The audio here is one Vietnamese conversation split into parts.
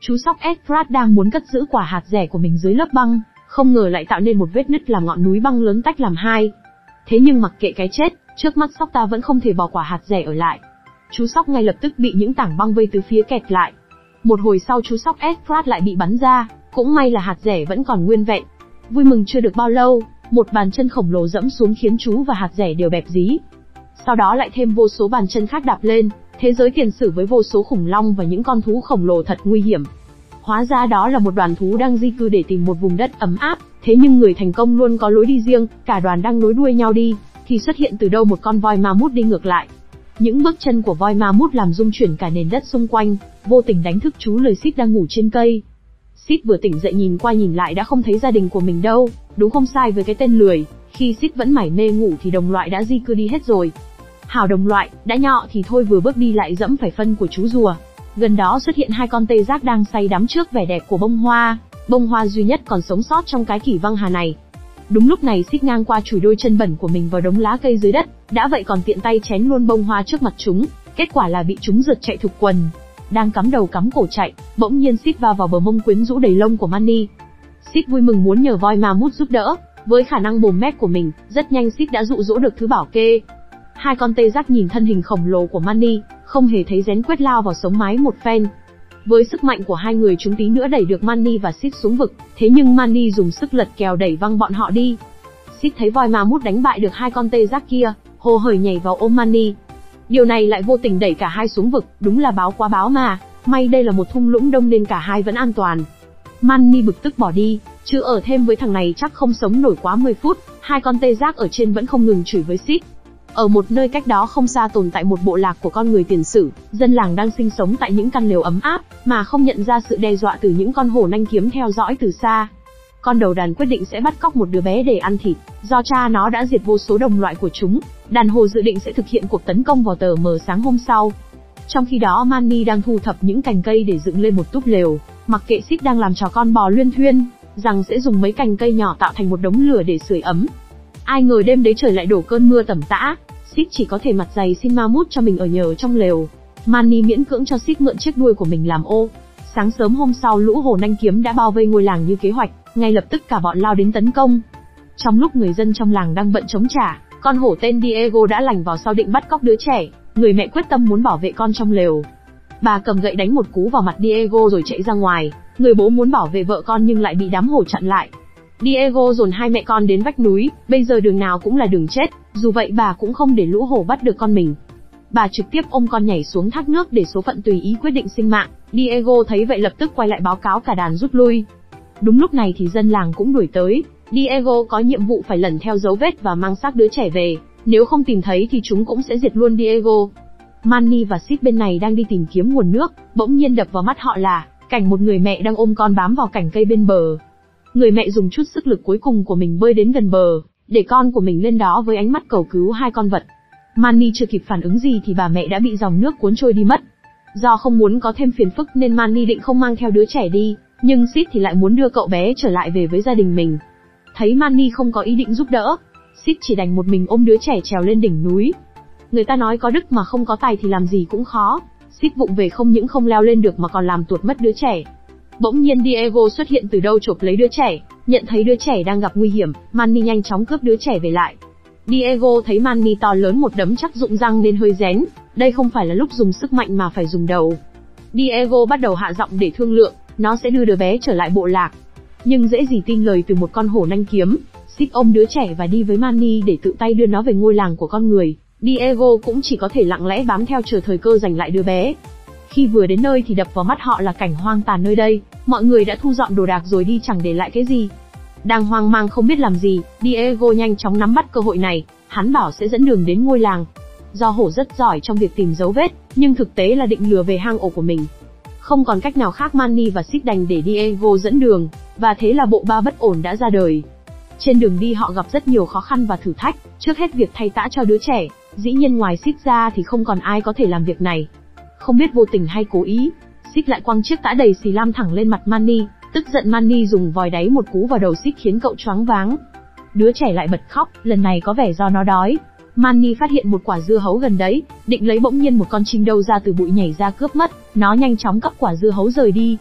Chú sóc Edward đang muốn cất giữ quả hạt dẻ của mình dưới lớp băng, không ngờ lại tạo nên một vết nứt làm ngọn núi băng lớn tách làm hai. Thế nhưng mặc kệ cái chết, trước mắt sóc ta vẫn không thể bỏ quả hạt dẻ ở lại. Chú sóc ngay lập tức bị những tảng băng vây từ phía kẹt lại. Một hồi sau chú sóc Edward lại bị bắn ra, cũng may là hạt dẻ vẫn còn nguyên vẹn. Vui mừng chưa được bao lâu, một bàn chân khổng lồ dẫm xuống khiến chú và hạt dẻ đều bẹp dí. Sau đó lại thêm vô số bàn chân khác đạp lên, thế giới tiền sử với vô số khủng long và những con thú khổng lồ thật nguy hiểm. Hóa ra đó là một đoàn thú đang di cư để tìm một vùng đất ấm áp, thế nhưng người thành công luôn có lối đi riêng, cả đoàn đang nối đuôi nhau đi, thì xuất hiện từ đâu một con voi ma mút đi ngược lại. Những bước chân của voi ma mút làm rung chuyển cả nền đất xung quanh, vô tình đánh thức chú lời Sid đang ngủ trên cây. Sid vừa tỉnh dậy nhìn qua nhìn lại đã không thấy gia đình của mình đâu, đúng không sai với cái tên lười, khi Sid vẫn mải mê ngủ thì đồng loại đã di cư đi hết rồi. Hảo đồng loại, đã nhọ thì thôi vừa bước đi lại dẫm phải phân của chú rùa. Gần đó xuất hiện hai con tê giác đang say đắm trước vẻ đẹp của bông hoa duy nhất còn sống sót trong cái kỷ văng hà này. Đúng lúc này Sid ngang qua chùi đôi chân bẩn của mình vào đống lá cây dưới đất, đã vậy còn tiện tay chén luôn bông hoa trước mặt chúng, kết quả là bị chúng rượt chạy thục quần. Đang cắm đầu cắm cổ chạy, bỗng nhiên Sid va vào bờ mông quyến rũ đầy lông của Manny. Sid vui mừng muốn nhờ voi ma mút giúp đỡ, với khả năng mồm mép của mình, rất nhanh Sid đã dụ dỗ được thứ bảo kê. Hai con tê giác nhìn thân hình khổng lồ của Manny, không hề thấy rén quyết lao vào sống mái một phen. Với sức mạnh của hai người chúng tí nữa đẩy được Manny và Sid xuống vực, thế nhưng Manny dùng sức lật kèo đẩy văng bọn họ đi. Sid thấy voi ma mút đánh bại được hai con tê giác kia, hồ hởi nhảy vào ôm Manny. Điều này lại vô tình đẩy cả hai xuống vực, đúng là báo quá báo mà, may đây là một thung lũng đông nên cả hai vẫn an toàn. Manny bực tức bỏ đi, chứ ở thêm với thằng này chắc không sống nổi quá 10 phút, hai con tê giác ở trên vẫn không ngừng chửi với Sid. Ở một nơi cách đó không xa tồn tại một bộ lạc của con người tiền sử, dân làng đang sinh sống tại những căn lều ấm áp, mà không nhận ra sự đe dọa từ những con hổ nanh kiếm theo dõi từ xa. Con đầu đàn quyết định sẽ bắt cóc một đứa bé để ăn thịt, do cha nó đã diệt vô số đồng loại của chúng, đàn hổ dự định sẽ thực hiện cuộc tấn công vào tờ mờ sáng hôm sau. Trong khi đó Manny đang thu thập những cành cây để dựng lên một túp lều, mặc kệ Sid đang làm trò con bò luyên thuyên, rằng sẽ dùng mấy cành cây nhỏ tạo thành một đống lửa để sưởi ấm. Ai ngờ đêm đấy trời lại đổ cơn mưa tầm tã, Sid chỉ có thể mặt dày xin ma mút cho mình ở nhờ trong lều. Manny miễn cưỡng cho Sid mượn chiếc đuôi của mình làm ô. Sáng sớm hôm sau lũ hổ nanh kiếm đã bao vây ngôi làng như kế hoạch, ngay lập tức cả bọn lao đến tấn công. Trong lúc người dân trong làng đang bận chống trả, con hổ tên Diego đã lành vào sau định bắt cóc đứa trẻ. Người mẹ quyết tâm muốn bảo vệ con trong lều. Bà cầm gậy đánh một cú vào mặt Diego rồi chạy ra ngoài. Người bố muốn bảo vệ vợ con nhưng lại bị đám hổ chặn lại. Diego dồn hai mẹ con đến vách núi, bây giờ đường nào cũng là đường chết, dù vậy bà cũng không để lũ hổ bắt được con mình. Bà trực tiếp ôm con nhảy xuống thác nước để số phận tùy ý quyết định sinh mạng. Diego thấy vậy lập tức quay lại báo cáo cả đàn rút lui. Đúng lúc này thì dân làng cũng đuổi tới. Diego có nhiệm vụ phải lần theo dấu vết và mang xác đứa trẻ về, nếu không tìm thấy thì chúng cũng sẽ diệt luôn Diego. Manny và Sid bên này đang đi tìm kiếm nguồn nước, bỗng nhiên đập vào mắt họ là cảnh một người mẹ đang ôm con bám vào cành cây bên bờ. Người mẹ dùng chút sức lực cuối cùng của mình bơi đến gần bờ, để con của mình lên đó với ánh mắt cầu cứu hai con vật. Manny chưa kịp phản ứng gì thì bà mẹ đã bị dòng nước cuốn trôi đi mất. Do không muốn có thêm phiền phức nên Manny định không mang theo đứa trẻ đi, nhưng Sid thì lại muốn đưa cậu bé trở lại về với gia đình mình. Thấy Manny không có ý định giúp đỡ, Sid chỉ đành một mình ôm đứa trẻ trèo lên đỉnh núi. Người ta nói có đức mà không có tài thì làm gì cũng khó. Sid vụng về không những không leo lên được mà còn làm tuột mất đứa trẻ. Bỗng nhiên Diego xuất hiện từ đâu chộp lấy đứa trẻ, nhận thấy đứa trẻ đang gặp nguy hiểm, Manny nhanh chóng cướp đứa trẻ về lại. Diego thấy Manny to lớn một đấm chắc rụng răng nên hơi rén, đây không phải là lúc dùng sức mạnh mà phải dùng đầu. Diego bắt đầu hạ giọng để thương lượng, nó sẽ đưa đứa bé trở lại bộ lạc. Nhưng dễ gì tin lời từ một con hổ nanh kiếm. Sid ôm đứa trẻ và đi với Manny để tự tay đưa nó về ngôi làng của con người. Diego cũng chỉ có thể lặng lẽ bám theo chờ thời cơ giành lại đứa bé. Khi vừa đến nơi thì đập vào mắt họ là cảnh hoang tàn nơi đây, mọi người đã thu dọn đồ đạc rồi đi chẳng để lại cái gì. Đang hoang mang không biết làm gì, Diego nhanh chóng nắm bắt cơ hội này, hắn bảo sẽ dẫn đường đến ngôi làng. Do hổ rất giỏi trong việc tìm dấu vết, nhưng thực tế là định lừa về hang ổ của mình. Không còn cách nào khác, Manny và Sid đành để Diego dẫn đường, và thế là bộ ba bất ổn đã ra đời. Trên đường đi họ gặp rất nhiều khó khăn và thử thách, trước hết việc thay tã cho đứa trẻ, dĩ nhiên ngoài Sid ra thì không còn ai có thể làm việc này. Không biết vô tình hay cố ý, Sid lại quăng chiếc tã đầy xì lam thẳng lên mặt Manny, tức giận Manny dùng vòi đáy một cú vào đầu Sid khiến cậu choáng váng. Đứa trẻ lại bật khóc, lần này có vẻ do nó đói. Manny phát hiện một quả dưa hấu gần đấy, định lấy bỗng nhiên một con chim đâu ra từ bụi nhảy ra cướp mất, nó nhanh chóng cắp quả dưa hấu rời đi.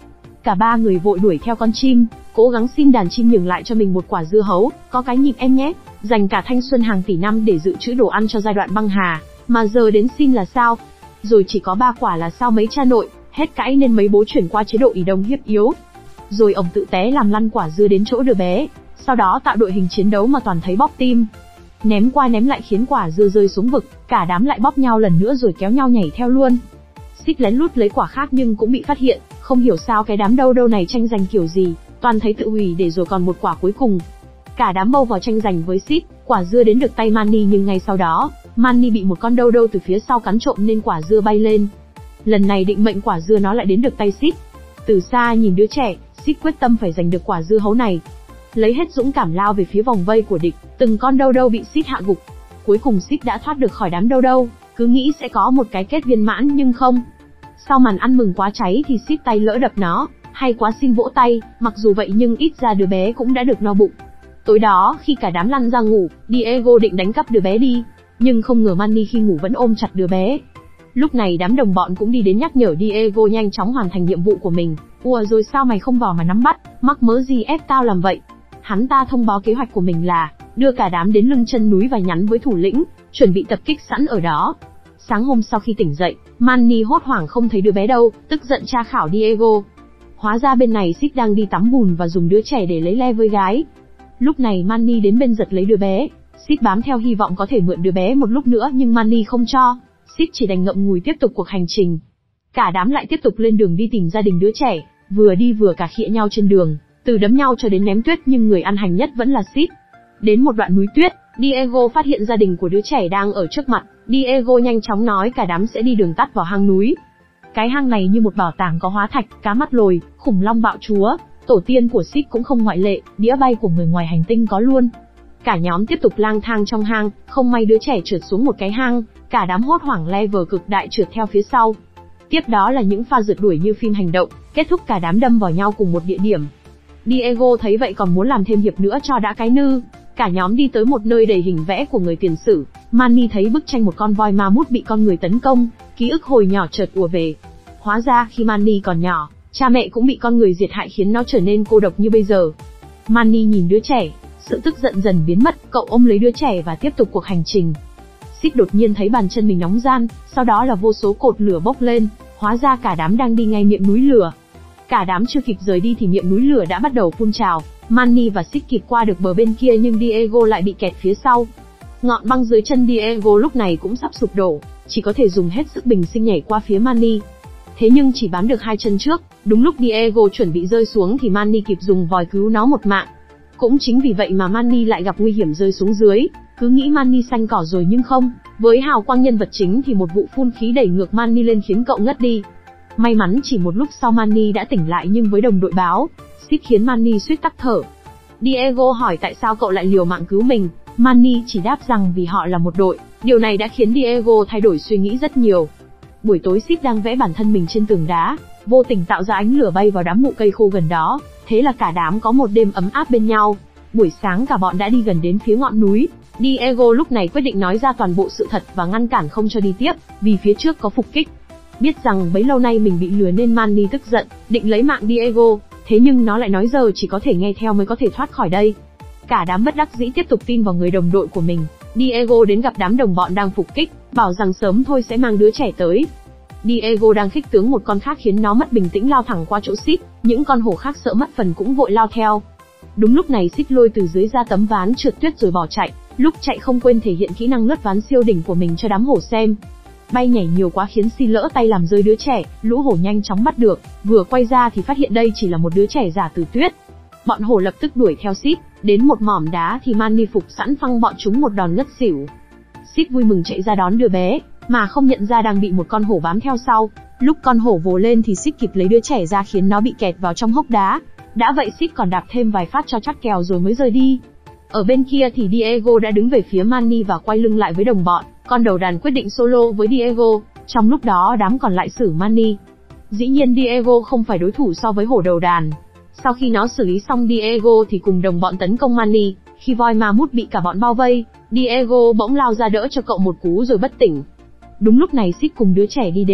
Cả ba người vội đuổi theo con chim, cố gắng xin đàn chim nhường lại cho mình một quả dưa hấu, có cái nhịp em nhé, dành cả thanh xuân hàng tỷ năm để dự trữ đồ ăn cho giai đoạn băng hà, mà giờ đến xin là sao? Rồi chỉ có 3 quả là sao mấy cha nội, hết cãi nên mấy bố chuyển qua chế độ ỷ đông hiếp yếu. Rồi ông tự té làm lăn quả dưa đến chỗ đứa bé, sau đó tạo đội hình chiến đấu mà toàn thấy bóp tim. Ném qua ném lại khiến quả dưa rơi xuống vực, cả đám lại bóp nhau lần nữa rồi kéo nhau nhảy theo luôn. Xích lén lút lấy quả khác nhưng cũng bị phát hiện, không hiểu sao cái đám đâu đâu này tranh giành kiểu gì, toàn thấy tự hủy để rồi còn một quả cuối cùng. Cả đám bâu vào tranh giành với Sid, quả dưa đến được tay Manny nhưng ngay sau đó, Manny bị một con đâu đâu từ phía sau cắn trộm nên quả dưa bay lên. Lần này định mệnh quả dưa nó lại đến được tay Sid. Từ xa nhìn đứa trẻ, Sid quyết tâm phải giành được quả dưa hấu này. Lấy hết dũng cảm lao về phía vòng vây của địch, từng con đâu đâu bị Sid hạ gục. Cuối cùng Sid đã thoát được khỏi đám đâu đâu, cứ nghĩ sẽ có một cái kết viên mãn nhưng không. Sau màn ăn mừng quá cháy thì Sid tay lỡ đập nó, hay quá xin vỗ tay, mặc dù vậy nhưng ít ra đứa bé cũng đã được no bụng. Tối đó khi cả đám lăn ra ngủ, Diego định đánh cắp đứa bé đi, nhưng không ngờ Manny khi ngủ vẫn ôm chặt đứa bé. Lúc này đám đồng bọn cũng đi đến nhắc nhở Diego nhanh chóng hoàn thành nhiệm vụ của mình. Ủa rồi sao mày không vào mà nắm bắt, mắc mớ gì ép tao làm vậy? Hắn ta thông báo kế hoạch của mình là đưa cả đám đến lưng chân núi và nhắn với thủ lĩnh, chuẩn bị tập kích sẵn ở đó. Sáng hôm sau khi tỉnh dậy, Manny hốt hoảng không thấy đứa bé đâu, tức giận tra khảo Diego. Hóa ra bên này Sid đang đi tắm bùn và dùng đứa trẻ để lấy le với gái. Lúc này Manny đến bên giật lấy đứa bé. Sid bám theo hy vọng có thể mượn đứa bé một lúc nữa nhưng Manny không cho. Sid chỉ đành ngậm ngùi tiếp tục cuộc hành trình. Cả đám lại tiếp tục lên đường đi tìm gia đình đứa trẻ, vừa đi vừa cà khịa nhau trên đường, từ đấm nhau cho đến ném tuyết nhưng người ăn hành nhất vẫn là Sid. Đến một đoạn núi tuyết, Diego phát hiện gia đình của đứa trẻ đang ở trước mặt. Diego nhanh chóng nói cả đám sẽ đi đường tắt vào hang núi. Cái hang này như một bảo tàng có hóa thạch, cá mắt lồi, khủng long bạo chúa, tổ tiên của Sid cũng không ngoại lệ, đĩa bay của người ngoài hành tinh có luôn. Cả nhóm tiếp tục lang thang trong hang, không may đứa trẻ trượt xuống một cái hang, cả đám hốt hoảng level cực đại trượt theo phía sau. Tiếp đó là những pha rượt đuổi như phim hành động, kết thúc cả đám đâm vào nhau cùng một địa điểm. Diego thấy vậy còn muốn làm thêm hiệp nữa cho đã cái nư. Cả nhóm đi tới một nơi đầy hình vẽ của người tiền sử. Manny thấy bức tranh một con voi ma mút bị con người tấn công, ký ức hồi nhỏ chợt ùa về. Hóa ra khi Manny còn nhỏ, cha mẹ cũng bị con người diệt hại khiến nó trở nên cô độc như bây giờ. Manny nhìn đứa trẻ, sự tức giận dần biến mất, cậu ôm lấy đứa trẻ và tiếp tục cuộc hành trình. Sid đột nhiên thấy bàn chân mình nóng ran, sau đó là vô số cột lửa bốc lên, hóa ra cả đám đang đi ngay miệng núi lửa. Cả đám chưa kịp rời đi thì miệng núi lửa đã bắt đầu phun trào. Manny và Sid kịp qua được bờ bên kia nhưng Diego lại bị kẹt phía sau. Ngọn băng dưới chân Diego lúc này cũng sắp sụp đổ, chỉ có thể dùng hết sức bình sinh nhảy qua phía Manny. Thế nhưng chỉ bám được 2 chân trước, đúng lúc Diego chuẩn bị rơi xuống thì Manny kịp dùng vòi cứu nó một mạng. Cũng chính vì vậy mà Manny lại gặp nguy hiểm rơi xuống dưới, cứ nghĩ Manny xanh cỏ rồi nhưng không, với hào quang nhân vật chính thì một vụ phun khí đẩy ngược Manny lên khiến cậu ngất đi. May mắn chỉ một lúc sau Manny đã tỉnh lại nhưng với đồng đội báo, Sid khiến Manny suýt tắc thở. Diego hỏi tại sao cậu lại liều mạng cứu mình, Manny chỉ đáp rằng vì họ là một đội, điều này đã khiến Diego thay đổi suy nghĩ rất nhiều. Buổi tối Sid đang vẽ bản thân mình trên tường đá, vô tình tạo ra ánh lửa bay vào đám mụ cây khô gần đó, thế là cả đám có một đêm ấm áp bên nhau. Buổi sáng cả bọn đã đi gần đến phía ngọn núi, Diego lúc này quyết định nói ra toàn bộ sự thật và ngăn cản không cho đi tiếp, vì phía trước có phục kích. Biết rằng bấy lâu nay mình bị lừa nên Manny tức giận, định lấy mạng Diego, thế nhưng nó lại nói giờ chỉ có thể nghe theo mới có thể thoát khỏi đây. Cả đám bất đắc dĩ tiếp tục tin vào người đồng đội của mình. Diego đến gặp đám đồng bọn đang phục kích, bảo rằng sớm thôi sẽ mang đứa trẻ tới. Diego đang khích tướng một con khác khiến nó mất bình tĩnh lao thẳng qua chỗ Sid, những con hổ khác sợ mất phần cũng vội lao theo. Đúng lúc này Sid lôi từ dưới ra tấm ván trượt tuyết rồi bỏ chạy, lúc chạy không quên thể hiện kỹ năng lướt ván siêu đỉnh của mình cho đám hổ xem. Bay nhảy nhiều quá khiến Sid lỡ tay làm rơi đứa trẻ, lũ hổ nhanh chóng bắt được, vừa quay ra thì phát hiện đây chỉ là một đứa trẻ giả từ tuyết. Bọn hổ lập tức đuổi theo Sid, đến một mỏm đá thì Manny phục sẵn phăng bọn chúng một đòn ngất xỉu. Sid vui mừng chạy ra đón đứa bé, mà không nhận ra đang bị một con hổ bám theo sau. Lúc con hổ vồ lên thì Sid kịp lấy đứa trẻ ra khiến nó bị kẹt vào trong hốc đá. Đã vậy Sid còn đạp thêm vài phát cho chắc kèo rồi mới rời đi. Ở bên kia thì Diego đã đứng về phía Manny và quay lưng lại với đồng bọn. Con đầu đàn quyết định solo với Diego, trong lúc đó đám còn lại xử Manny. Dĩ nhiên Diego không phải đối thủ so với hổ đầu đàn. Sau khi nó xử lý xong Diego thì cùng đồng bọn tấn công Manny. Khi voi ma mút bị cả bọn bao vây, Diego bỗng lao ra đỡ cho cậu một cú rồi bất tỉnh. Đúng lúc này Sid cùng đứa trẻ đi đến,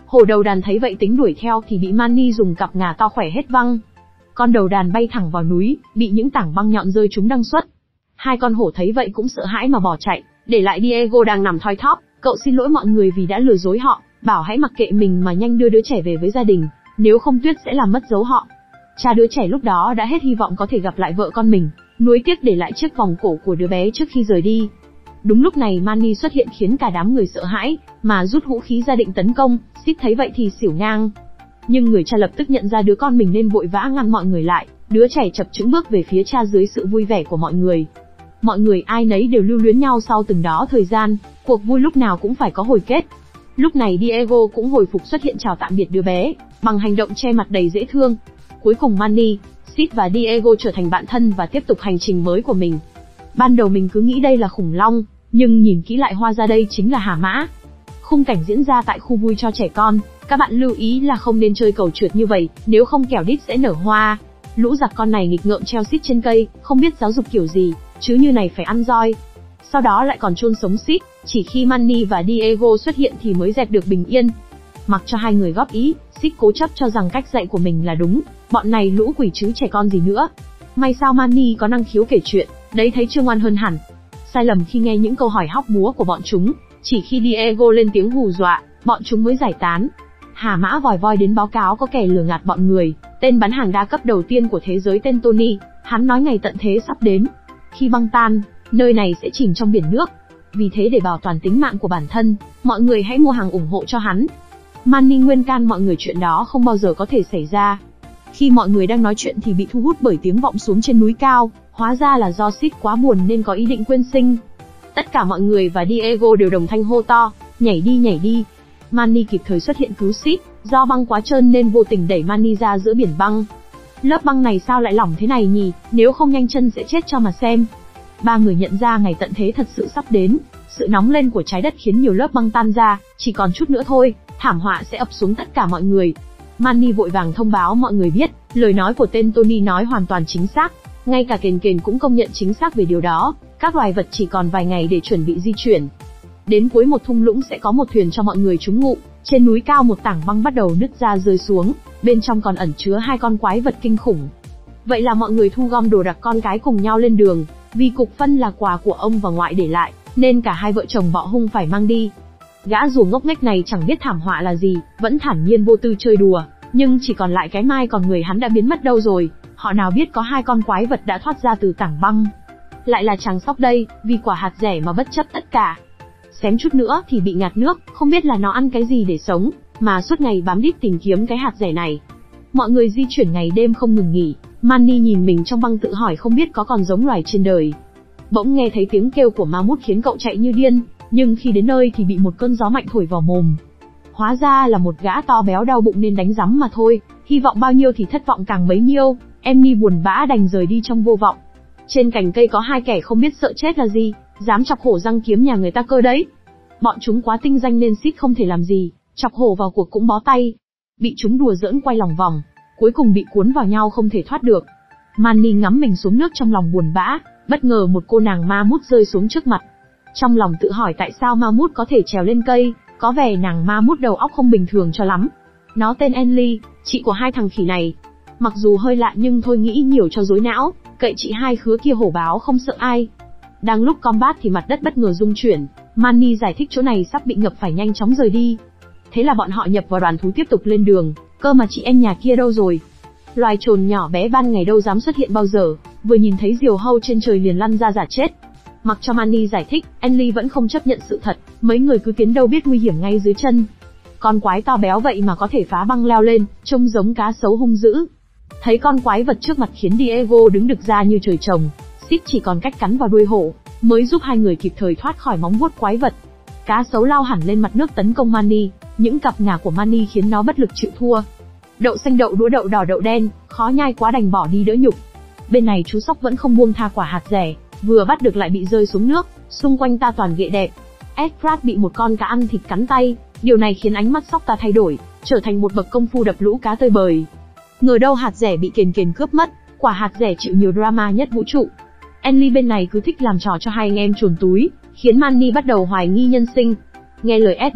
Hổ đầu đàn thấy vậy tính đuổi theo thì bị Manny dùng cặp ngà to khỏe hết văng. Con đầu đàn bay thẳng vào núi, bị những tảng băng nhọn rơi trúng đăng xuất. Hai con hổ thấy vậy cũng sợ hãi mà bỏ chạy, để lại Diego đang nằm thoi thóp. Cậu xin lỗi mọi người vì đã lừa dối họ, bảo hãy mặc kệ mình mà nhanh đưa đứa trẻ về với gia đình, nếu không Tuyết sẽ làm mất dấu họ. Cha đứa trẻ lúc đó đã hết hy vọng có thể gặp lại vợ con mình, nuối tiếc để lại chiếc vòng cổ của đứa bé trước khi rời đi. Đúng lúc này Manny xuất hiện khiến cả đám người sợ hãi, mà rút vũ khí ra định tấn công. Sid thấy vậy thì xỉu ngang. Nhưng người cha lập tức nhận ra đứa con mình nên vội vã ngăn mọi người lại, đứa trẻ chập chững bước về phía cha dưới sự vui vẻ của mọi người. Mọi người ai nấy đều lưu luyến nhau sau từng đó thời gian, cuộc vui lúc nào cũng phải có hồi kết. Lúc này Diego cũng hồi phục xuất hiện chào tạm biệt đứa bé, bằng hành động che mặt đầy dễ thương. Cuối cùng Manny, Sid và Diego trở thành bạn thân và tiếp tục hành trình mới của mình. Ban đầu mình cứ nghĩ đây là khủng long, nhưng nhìn kỹ lại hóa ra đây chính là hà mã. Khung cảnh diễn ra tại khu vui cho trẻ con, các bạn lưu ý là không nên chơi cầu trượt như vậy, nếu không kẻo đít sẽ nở hoa. Lũ giặc con này nghịch ngợm treo Sid trên cây, không biết giáo dục kiểu gì, chứ như này phải ăn roi. Sau đó lại còn chôn sống Sid, chỉ khi Manny và Diego xuất hiện thì mới dẹp được bình yên. Mặc cho hai người góp ý, Sid cố chấp cho rằng cách dạy của mình là đúng, bọn này lũ quỷ chứ trẻ con gì nữa. May sao Manny có năng khiếu kể chuyện, đấy thấy chưa ngoan hơn hẳn. Sai lầm khi nghe những câu hỏi hóc búa của bọn chúng, chỉ khi Diego lên tiếng hù dọa, bọn chúng mới giải tán. Hà mã vòi voi đến báo cáo có kẻ lừa gạt bọn người, tên bán hàng đa cấp đầu tiên của thế giới tên Tony, hắn nói ngày tận thế sắp đến. Khi băng tan, nơi này sẽ chìm trong biển nước. Vì thế để bảo toàn tính mạng của bản thân, mọi người hãy mua hàng ủng hộ cho hắn. Manny nguyên can mọi người chuyện đó không bao giờ có thể xảy ra. Khi mọi người đang nói chuyện thì bị thu hút bởi tiếng vọng xuống trên núi cao, hóa ra là do Sid quá buồn nên có ý định quyên sinh. Tất cả mọi người và Diego đều đồng thanh hô to, nhảy đi nhảy đi. Manny kịp thời xuất hiện cứu Sid, do băng quá trơn nên vô tình đẩy Manny ra giữa biển băng. Lớp băng này sao lại lỏng thế này nhỉ, nếu không nhanh chân sẽ chết cho mà xem. Ba người nhận ra ngày tận thế thật sự sắp đến, sự nóng lên của trái đất khiến nhiều lớp băng tan ra, chỉ còn chút nữa thôi, thảm họa sẽ ập xuống tất cả mọi người. Manny vội vàng thông báo mọi người biết, lời nói của tên Tony nói hoàn toàn chính xác, ngay cả kền kền cũng công nhận chính xác về điều đó, các loài vật chỉ còn vài ngày để chuẩn bị di chuyển. Đến cuối một thung lũng sẽ có một thuyền cho mọi người trú ngụ, trên núi cao một tảng băng bắt đầu nứt ra rơi xuống, bên trong còn ẩn chứa hai con quái vật kinh khủng. Vậy là mọi người thu gom đồ đạc con cái cùng nhau lên đường, vì cục phân là quà của ông và ngoại để lại, nên cả hai vợ chồng bọ hung phải mang đi. Gã rùa ngốc nghếch này chẳng biết thảm họa là gì, vẫn thản nhiên vô tư chơi đùa, nhưng chỉ còn lại cái mai còn người hắn đã biến mất đâu rồi, họ nào biết có hai con quái vật đã thoát ra từ tảng băng. Lại là chàng sóc đây, vì quả hạt rẻ mà bất chấp tất cả. Xém chút nữa thì bị ngạt nước, không biết là nó ăn cái gì để sống, mà suốt ngày bám đít tìm kiếm cái hạt rẻ này. Mọi người di chuyển ngày đêm không ngừng nghỉ, Manny nhìn mình trong băng tự hỏi không biết có còn giống loài trên đời. Bỗng nghe thấy tiếng kêu của ma mút khiến cậu chạy như điên, nhưng khi đến nơi thì bị một cơn gió mạnh thổi vào mồm. Hóa ra là một gã to béo đau bụng nên đánh rắm mà thôi, hy vọng bao nhiêu thì thất vọng càng bấy nhiêu, Emmy buồn bã đành rời đi trong vô vọng. Trên cành cây có hai kẻ không biết sợ chết là gì, dám chọc hổ răng kiếm nhà người ta cơ đấy. Bọn chúng quá tinh danh nên Sid không thể làm gì, chọc hổ vào cuộc cũng bó tay. Bị chúng đùa giỡn quay lòng vòng, cuối cùng bị cuốn vào nhau không thể thoát được. Manny ngắm mình xuống nước trong lòng buồn bã, bất ngờ một cô nàng ma mút rơi xuống trước mặt. Trong lòng tự hỏi tại sao ma mút có thể trèo lên cây, có vẻ nàng ma mút đầu óc không bình thường cho lắm. Nó tên Enly, chị của hai thằng khỉ này. Mặc dù hơi lạ nhưng thôi nghĩ nhiều cho rối não, cậy chị hai khứa kia hổ báo không sợ ai. Đang lúc combat thì mặt đất bất ngờ rung chuyển, Manny giải thích chỗ này sắp bị ngập phải nhanh chóng rời đi. Thế là bọn họ nhập vào đoàn thú tiếp tục lên đường, cơ mà chị em nhà kia đâu rồi? Loài trồn nhỏ bé ban ngày đâu dám xuất hiện bao giờ, vừa nhìn thấy diều hâu trên trời liền lăn ra giả chết. Mặc cho Manny giải thích, Enly vẫn không chấp nhận sự thật, mấy người cứ tiến đâu biết nguy hiểm ngay dưới chân. Con quái to béo vậy mà có thể phá băng leo lên, trông giống cá sấu hung dữ. Thấy con quái vật trước mặt khiến Diego đứng đực ra như trời trồng, Sid chỉ còn cách cắn vào đuôi hổ, mới giúp hai người kịp thời thoát khỏi móng vuốt quái vật. Cá sấu lao hẳn lên mặt nước tấn công Manny, những cặp ngà của Manny khiến nó bất lực chịu thua. Đậu xanh đậu đũa đậu đỏ đậu đen, khó nhai quá đành bỏ đi đỡ nhục. Bên này chú sóc vẫn không buông tha quả hạt rẻ, vừa bắt được lại bị rơi xuống nước, xung quanh ta toàn ghệ đẹp. Edward bị một con cá ăn thịt cắn tay, điều này khiến ánh mắt sóc ta thay đổi, trở thành một bậc công phu đập lũ cá tơi bời. Ngờ đâu hạt rẻ bị kền kền cướp mất, quả hạt rẻ chịu nhiều drama nhất vũ trụ. Enly bên này cứ thích làm trò cho hai anh em chuồn túi, khiến Manny bắt đầu hoài nghi nhân sinh. Nghe lời Eddie,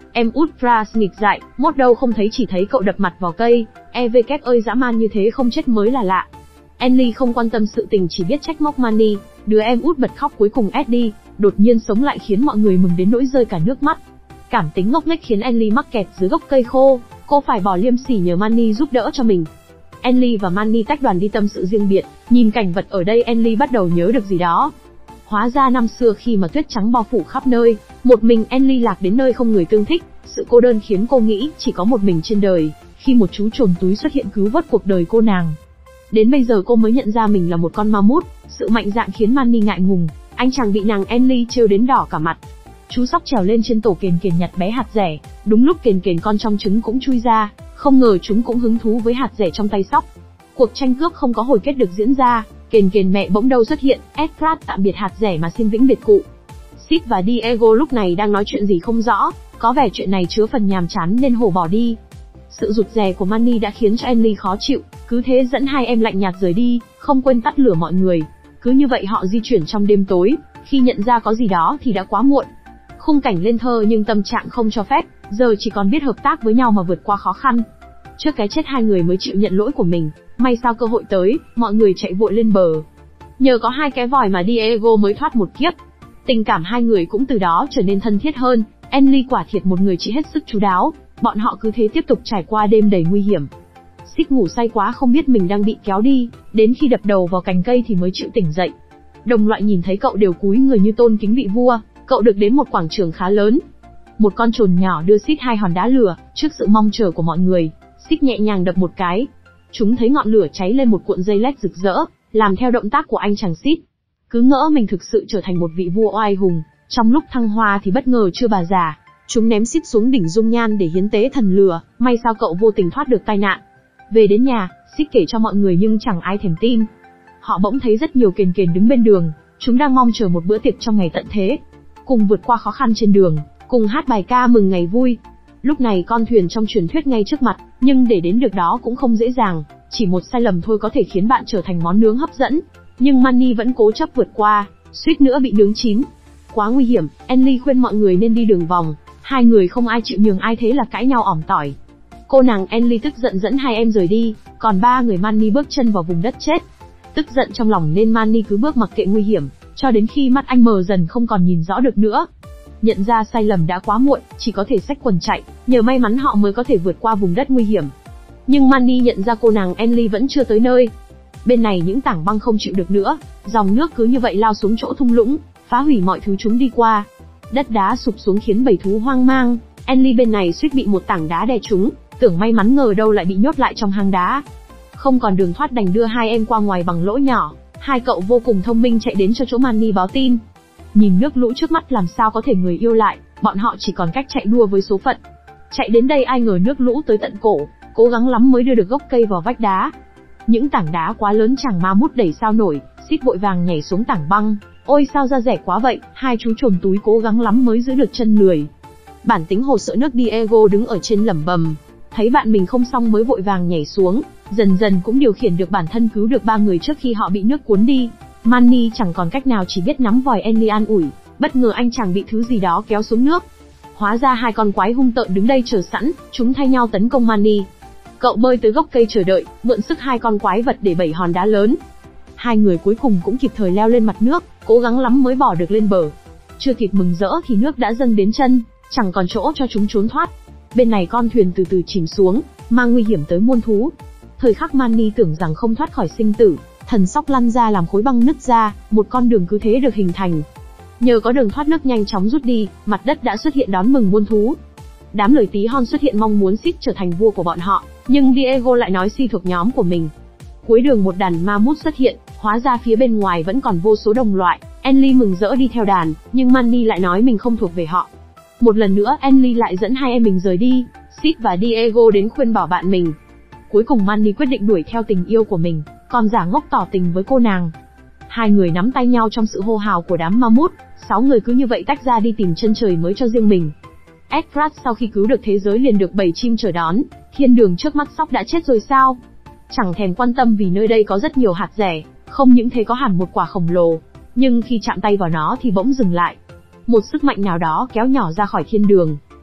Em út Brass nghịch dại, mốt đâu không thấy chỉ thấy cậu đập mặt vào cây, EVK ơi dã man như thế không chết mới là lạ. Enly không quan tâm sự tình chỉ biết trách móc Manny, đứa em út bật khóc cuối cùng Eddie, đột nhiên sống lại khiến mọi người mừng đến nỗi rơi cả nước mắt. Cảm tính ngốc nghếch khiến Enly mắc kẹt dưới gốc cây khô, cô phải bỏ liêm sỉ nhờ Manny giúp đỡ cho mình. Enly và Manny tách đoàn đi tâm sự riêng biệt, nhìn cảnh vật ở đây Enly bắt đầu nhớ được gì đó. Hóa ra năm xưa khi mà tuyết trắng bao phủ khắp nơi, một mình Enly lạc đến nơi không người tương thích, sự cô đơn khiến cô nghĩ chỉ có một mình trên đời, khi một chú trồn túi xuất hiện cứu vớt cuộc đời cô nàng. Đến bây giờ cô mới nhận ra mình là một con ma mút, sự mạnh dạn khiến Manny ngại ngùng, anh chàng bị nàng Enly trêu đến đỏ cả mặt. Chú sóc trèo lên trên tổ kền kền nhặt bé hạt dẻ, đúng lúc kền kền con trong trứng cũng chui ra, không ngờ chúng cũng hứng thú với hạt dẻ trong tay sóc. Cuộc tranh cướp không có hồi kết được diễn ra, kền kền mẹ bỗng đâu xuất hiện, Edward tạm biệt hạt dẻ mà xin vĩnh biệt cụ. Sid và Diego lúc này đang nói chuyện gì không rõ, có vẻ chuyện này chứa phần nhàm chán nên hổ bỏ đi. Sự rụt rè của Manny đã khiến cho Enly khó chịu, cứ thế dẫn hai em lạnh nhạt rời đi, không quên tắt lửa mọi người. Cứ như vậy họ di chuyển trong đêm tối, khi nhận ra có gì đó thì đã quá muộn. Khung cảnh lên thơ nhưng tâm trạng không cho phép, giờ chỉ còn biết hợp tác với nhau mà vượt qua khó khăn. Trước cái chết hai người mới chịu nhận lỗi của mình, may sao cơ hội tới, mọi người chạy vội lên bờ. Nhờ có hai cái vòi mà Diego mới thoát một kiếp. Tình cảm hai người cũng từ đó trở nên thân thiết hơn, Enly quả thiệt một người chị hết sức chu đáo, bọn họ cứ thế tiếp tục trải qua đêm đầy nguy hiểm. Sid ngủ say quá không biết mình đang bị kéo đi, đến khi đập đầu vào cành cây thì mới chịu tỉnh dậy. Đồng loại nhìn thấy cậu đều cúi người như tôn kính vị vua, cậu được đến một quảng trường khá lớn. Một con trồn nhỏ đưa Sid hai hòn đá lửa, trước sự mong chờ của mọi người, Sid nhẹ nhàng đập một cái. Chúng thấy ngọn lửa cháy lên một cuộn dây led rực rỡ, làm theo động tác của anh chàng Sid. Cứ ngỡ mình thực sự trở thành một vị vua oai hùng, trong lúc thăng hoa thì bất ngờ chưa bà già. Chúng ném Sid xuống đỉnh dung nhan để hiến tế thần lửa, may sao cậu vô tình thoát được tai nạn. Về đến nhà, Sid kể cho mọi người nhưng chẳng ai thèm tin. Họ bỗng thấy rất nhiều kền kền đứng bên đường, chúng đang mong chờ một bữa tiệc trong ngày tận thế. Cùng vượt qua khó khăn trên đường, cùng hát bài ca mừng ngày vui. Lúc này con thuyền trong truyền thuyết ngay trước mặt, nhưng để đến được đó cũng không dễ dàng, chỉ một sai lầm thôi có thể khiến bạn trở thành món nướng hấp dẫn. Nhưng Manny vẫn cố chấp vượt qua, suýt nữa bị nướng chín. Quá nguy hiểm, Enly khuyên mọi người nên đi đường vòng, hai người không ai chịu nhường ai thế là cãi nhau ỏm tỏi. Cô nàng Enly tức giận dẫn hai em rời đi, còn ba người Manny bước chân vào vùng đất chết. Tức giận trong lòng nên Manny cứ bước mặc kệ nguy hiểm, cho đến khi mắt anh mờ dần không còn nhìn rõ được nữa. Nhận ra sai lầm đã quá muộn, chỉ có thể xách quần chạy, nhờ may mắn họ mới có thể vượt qua vùng đất nguy hiểm. Nhưng Manny nhận ra cô nàng Enly vẫn chưa tới nơi. Bên này những tảng băng không chịu được nữa, dòng nước cứ như vậy lao xuống chỗ thung lũng, phá hủy mọi thứ chúng đi qua. Đất đá sụp xuống khiến bầy thú hoang mang, Enly bên này suýt bị một tảng đá đè trúng, tưởng may mắn ngờ đâu lại bị nhốt lại trong hang đá. Không còn đường thoát đành đưa hai em qua ngoài bằng lỗ nhỏ, hai cậu vô cùng thông minh chạy đến cho chỗ Manny báo tin. Nhìn nước lũ trước mắt làm sao có thể người yêu lại, bọn họ chỉ còn cách chạy đua với số phận. Chạy đến đây ai ngờ nước lũ tới tận cổ, cố gắng lắm mới đưa được gốc cây vào vách đá. Những tảng đá quá lớn chẳng ma mút đẩy sao nổi, Sid vội vàng nhảy xuống tảng băng. Ôi sao ra rẻ quá vậy, hai chú trồn túi cố gắng lắm mới giữ được chân lười. Bản tính hồ sợ nước Diego đứng ở trên lẩm bẩm, thấy bạn mình không xong mới vội vàng nhảy xuống, dần dần cũng điều khiển được bản thân cứu được ba người trước khi họ bị nước cuốn đi. Manny chẳng còn cách nào chỉ biết nắm vòi Enly an ủi, bất ngờ anh chàng bị thứ gì đó kéo xuống nước. Hóa ra hai con quái hung tợn đứng đây chờ sẵn, chúng thay nhau tấn công Manny. Cậu bơi tới gốc cây chờ đợi, mượn sức hai con quái vật để bẩy hòn đá lớn. Hai người cuối cùng cũng kịp thời leo lên mặt nước, cố gắng lắm mới bỏ được lên bờ. Chưa kịp mừng rỡ thì nước đã dâng đến chân, chẳng còn chỗ cho chúng trốn thoát. Bên này con thuyền từ từ chìm xuống, mang nguy hiểm tới muôn thú. Thời khắc Manny tưởng rằng không thoát khỏi sinh tử, thần sóc lăn ra làm khối băng nứt ra, một con đường cứ thế được hình thành. Nhờ có đường thoát nước nhanh chóng rút đi, mặt đất đã xuất hiện đón mừng muôn thú. Đám lời tí hon xuất hiện mong muốn Sid trở thành vua của bọn họ, nhưng Diego lại nói Sid thuộc nhóm của mình. Cuối đường một đàn ma mút xuất hiện, hóa ra phía bên ngoài vẫn còn vô số đồng loại. Enly mừng rỡ đi theo đàn, nhưng Manny lại nói mình không thuộc về họ. Một lần nữa Enly lại dẫn hai em mình rời đi, Sid và Diego đến khuyên bảo bạn mình. Cuối cùng Manny quyết định đuổi theo tình yêu của mình, còn giả ngốc tỏ tình với cô nàng. Hai người nắm tay nhau trong sự hô hào của đám ma mút, 6 người cứ như vậy tách ra đi tìm chân trời mới cho riêng mình. Edward sau khi cứu được thế giới liền được bầy chim chờ đón, thiên đường trước mắt sóc đã chết rồi sao? Chẳng thèm quan tâm vì nơi đây có rất nhiều hạt dẻ, không những thế có hẳn một quả khổng lồ, nhưng khi chạm tay vào nó thì bỗng dừng lại. Một sức mạnh nào đó kéo nhỏ ra khỏi thiên đường,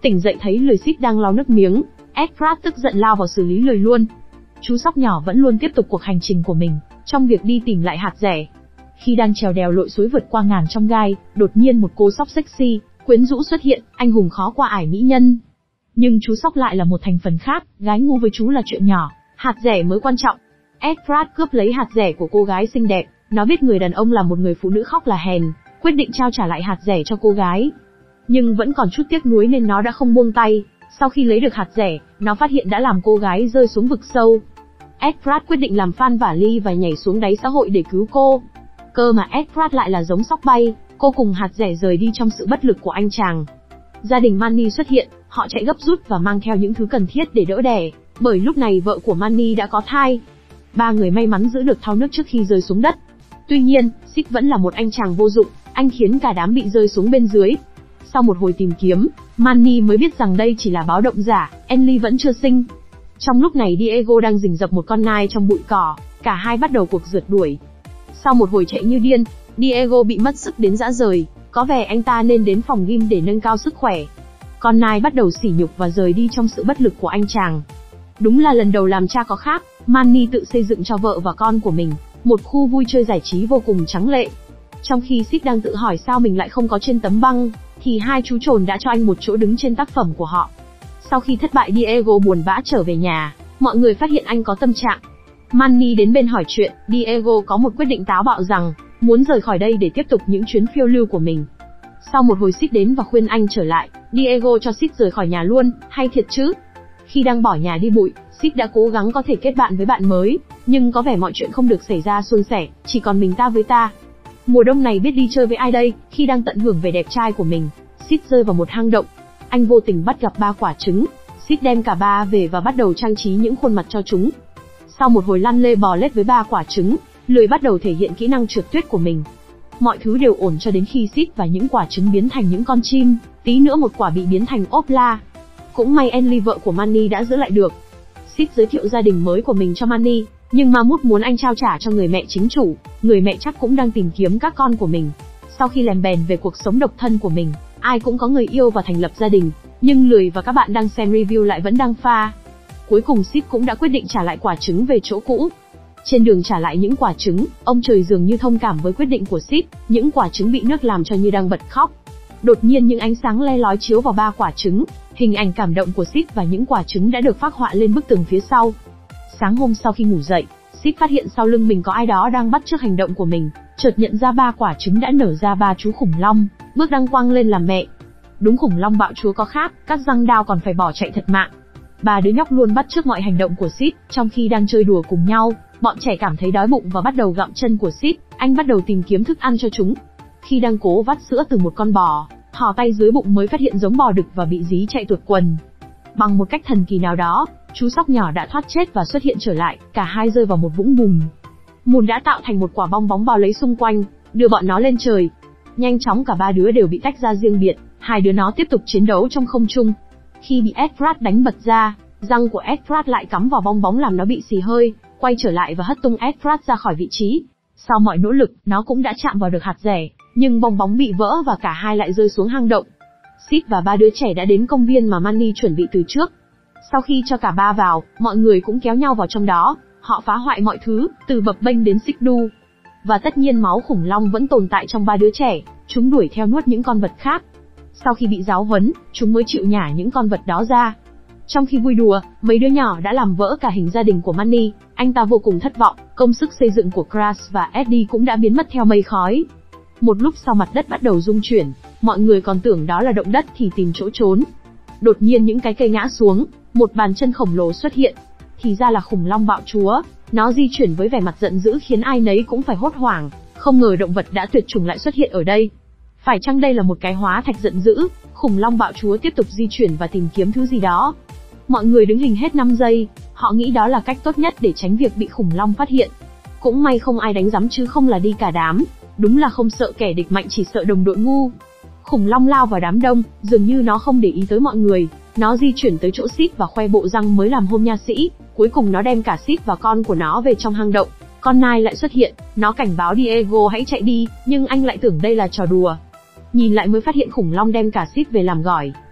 Tỉnh dậy thấy lời Sid đang lau nước miếng, Edward tức giận lao vào xử lý lời luôn. Chú sóc nhỏ vẫn luôn tiếp tục cuộc hành trình của mình, trong việc đi tìm lại hạt rẻ. Khi đang trèo đèo lội suối vượt qua ngàn chông gai, đột nhiên một cô sóc sexy, quyến rũ xuất hiện, anh hùng khó qua ải mỹ nhân. Nhưng chú sóc lại là một thành phần khác, gái ngu với chú là chuyện nhỏ, hạt rẻ mới quan trọng. Edward cướp lấy hạt rẻ của cô gái xinh đẹp, nó biết người đàn ông là một người phụ nữ khóc là hèn, quyết định trao trả lại hạt rẻ cho cô gái. Nhưng vẫn còn chút tiếc nuối nên nó đã không buông tay. Sau khi lấy được hạt rẻ, nó phát hiện đã làm cô gái rơi xuống vực sâu. Edward quyết định làm Phan vả ly và nhảy xuống đáy xã hội để cứu cô. Cơ mà Edward lại là giống sóc bay, cô cùng hạt rẻ rời đi trong sự bất lực của anh chàng. Gia đình Manny xuất hiện, họ chạy gấp rút và mang theo những thứ cần thiết để đỡ đẻ, bởi lúc này vợ của Manny đã có thai. Ba người may mắn giữ được thau nước trước khi rơi xuống đất. Tuy nhiên, Sid vẫn là một anh chàng vô dụng, anh khiến cả đám bị rơi xuống bên dưới. Sau một hồi tìm kiếm, Manny mới biết rằng đây chỉ là báo động giả, Enly vẫn chưa sinh. Trong lúc này Diego đang rình rập một con nai trong bụi cỏ, cả hai bắt đầu cuộc rượt đuổi. Sau một hồi chạy như điên, Diego bị mất sức đến rã rời, có vẻ anh ta nên đến phòng gym để nâng cao sức khỏe. Con nai bắt đầu sỉ nhục và rời đi trong sự bất lực của anh chàng. Đúng là lần đầu làm cha có khác, Manny tự xây dựng cho vợ và con của mình một khu vui chơi giải trí vô cùng tráng lệ. Trong khi Sid đang tự hỏi sao mình lại không có trên tấm băng, thì hai chú trồn đã cho anh một chỗ đứng trên tác phẩm của họ. Sau khi thất bại, Diego buồn bã trở về nhà, mọi người phát hiện anh có tâm trạng. Manny đến bên hỏi chuyện, Diego có một quyết định táo bạo rằng muốn rời khỏi đây để tiếp tục những chuyến phiêu lưu của mình. Sau một hồi Sid đến và khuyên anh trở lại, Diego cho Sid rời khỏi nhà luôn, hay thiệt chứ? Khi đang bỏ nhà đi bụi, Sid đã cố gắng có thể kết bạn với bạn mới, nhưng có vẻ mọi chuyện không được xảy ra suôn sẻ, chỉ còn mình ta với ta. Mùa đông này biết đi chơi với ai đây? Khi đang tận hưởng vẻ đẹp trai của mình, Sid rơi vào một hang động. Anh vô tình bắt gặp 3 quả trứng. Sid đem cả 3 về và bắt đầu trang trí những khuôn mặt cho chúng. Sau một hồi lăn lê bò lết với 3 quả trứng, lười bắt đầu thể hiện kỹ năng trượt tuyết của mình. Mọi thứ đều ổn cho đến khi Sid và những quả trứng biến thành những con chim, tí nữa một quả bị biến thành ốp la. Cũng may Enly vợ của Manny đã giữ lại được. Sid giới thiệu gia đình mới của mình cho Manny, nhưng Mammoth muốn anh trao trả cho người mẹ chính chủ, người mẹ chắc cũng đang tìm kiếm các con của mình. Sau khi lèm bèn về cuộc sống độc thân của mình, ai cũng có người yêu và thành lập gia đình, nhưng Lười và các bạn đang xem review lại vẫn đang pha. Cuối cùng Sid cũng đã quyết định trả lại quả trứng về chỗ cũ. Trên đường trả lại những quả trứng, ông trời dường như thông cảm với quyết định của Sid, những quả trứng bị nước làm cho như đang bật khóc. Đột nhiên những ánh sáng le lói chiếu vào 3 quả trứng, hình ảnh cảm động của Sid và những quả trứng đã được phác họa lên bức tường phía sau. Sáng hôm sau khi ngủ dậy, Sid phát hiện sau lưng mình có ai đó đang bắt chước hành động của mình, chợt nhận ra 3 quả trứng đã nở ra 3 chú khủng long, bước đăng quang lên làm mẹ. Đúng, khủng long bạo chúa có khác, các răng đao còn phải bỏ chạy thật mạng. 3 đứa nhóc luôn bắt chước mọi hành động của Sid, trong khi đang chơi đùa cùng nhau, bọn trẻ cảm thấy đói bụng và bắt đầu gặm chân của Sid, anh bắt đầu tìm kiếm thức ăn cho chúng. Khi đang cố vắt sữa từ một con bò, thò tay dưới bụng mới phát hiện giống bò đực và bị dí chạy tuột quần. Bằng một cách thần kỳ nào đó, chú sóc nhỏ đã thoát chết và xuất hiện trở lại, cả hai rơi vào một vũng bùn. Bùn đã tạo thành một quả bong bóng bao lấy xung quanh, đưa bọn nó lên trời. Nhanh chóng cả 3 đứa đều bị tách ra riêng biệt, hai đứa nó tiếp tục chiến đấu trong không trung. Khi bị Edward đánh bật ra, răng của Edward lại cắm vào bong bóng làm nó bị xì hơi, quay trở lại và hất tung Edward ra khỏi vị trí. Sau mọi nỗ lực, nó cũng đã chạm vào được hạt rẻ, nhưng bong bóng bị vỡ và cả hai lại rơi xuống hang động. Sid và 3 đứa trẻ đã đến công viên mà Manny chuẩn bị từ trước. Sau khi cho cả 3 vào, mọi người cũng kéo nhau vào trong đó, họ phá hoại mọi thứ, từ bập bênh đến xích đu. Và tất nhiên máu khủng long vẫn tồn tại trong 3 đứa trẻ, chúng đuổi theo nuốt những con vật khác. Sau khi bị giáo huấn, chúng mới chịu nhả những con vật đó ra. Trong khi vui đùa, mấy đứa nhỏ đã làm vỡ cả hình gia đình của Manny, anh ta vô cùng thất vọng, công sức xây dựng của Crash và Eddie cũng đã biến mất theo mây khói. Một lúc sau mặt đất bắt đầu rung chuyển, mọi người còn tưởng đó là động đất thì tìm chỗ trốn. Đột nhiên những cái cây ngã xuống, một bàn chân khổng lồ xuất hiện. Thì ra là khủng long bạo chúa, nó di chuyển với vẻ mặt giận dữ khiến ai nấy cũng phải hốt hoảng, không ngờ động vật đã tuyệt chủng lại xuất hiện ở đây. Phải chăng đây là một cái hóa thạch giận dữ? Khủng long bạo chúa tiếp tục di chuyển và tìm kiếm thứ gì đó. Mọi người đứng hình hết 5 giây, họ nghĩ đó là cách tốt nhất để tránh việc bị khủng long phát hiện. Cũng may không ai đánh giấm chứ không là đi cả đám. Đúng là không sợ kẻ địch mạnh, chỉ sợ đồng đội ngu. Khủng long lao vào đám đông, dường như nó không để ý tới mọi người. Nó di chuyển tới chỗ Sid và khoe bộ răng mới làm hôm nha sĩ. Cuối cùng nó đem cả Sid và con của nó về trong hang động. Con nai lại xuất hiện, nó cảnh báo Diego hãy chạy đi, nhưng anh lại tưởng đây là trò đùa. Nhìn lại mới phát hiện khủng long đem cả Sid về làm gỏi.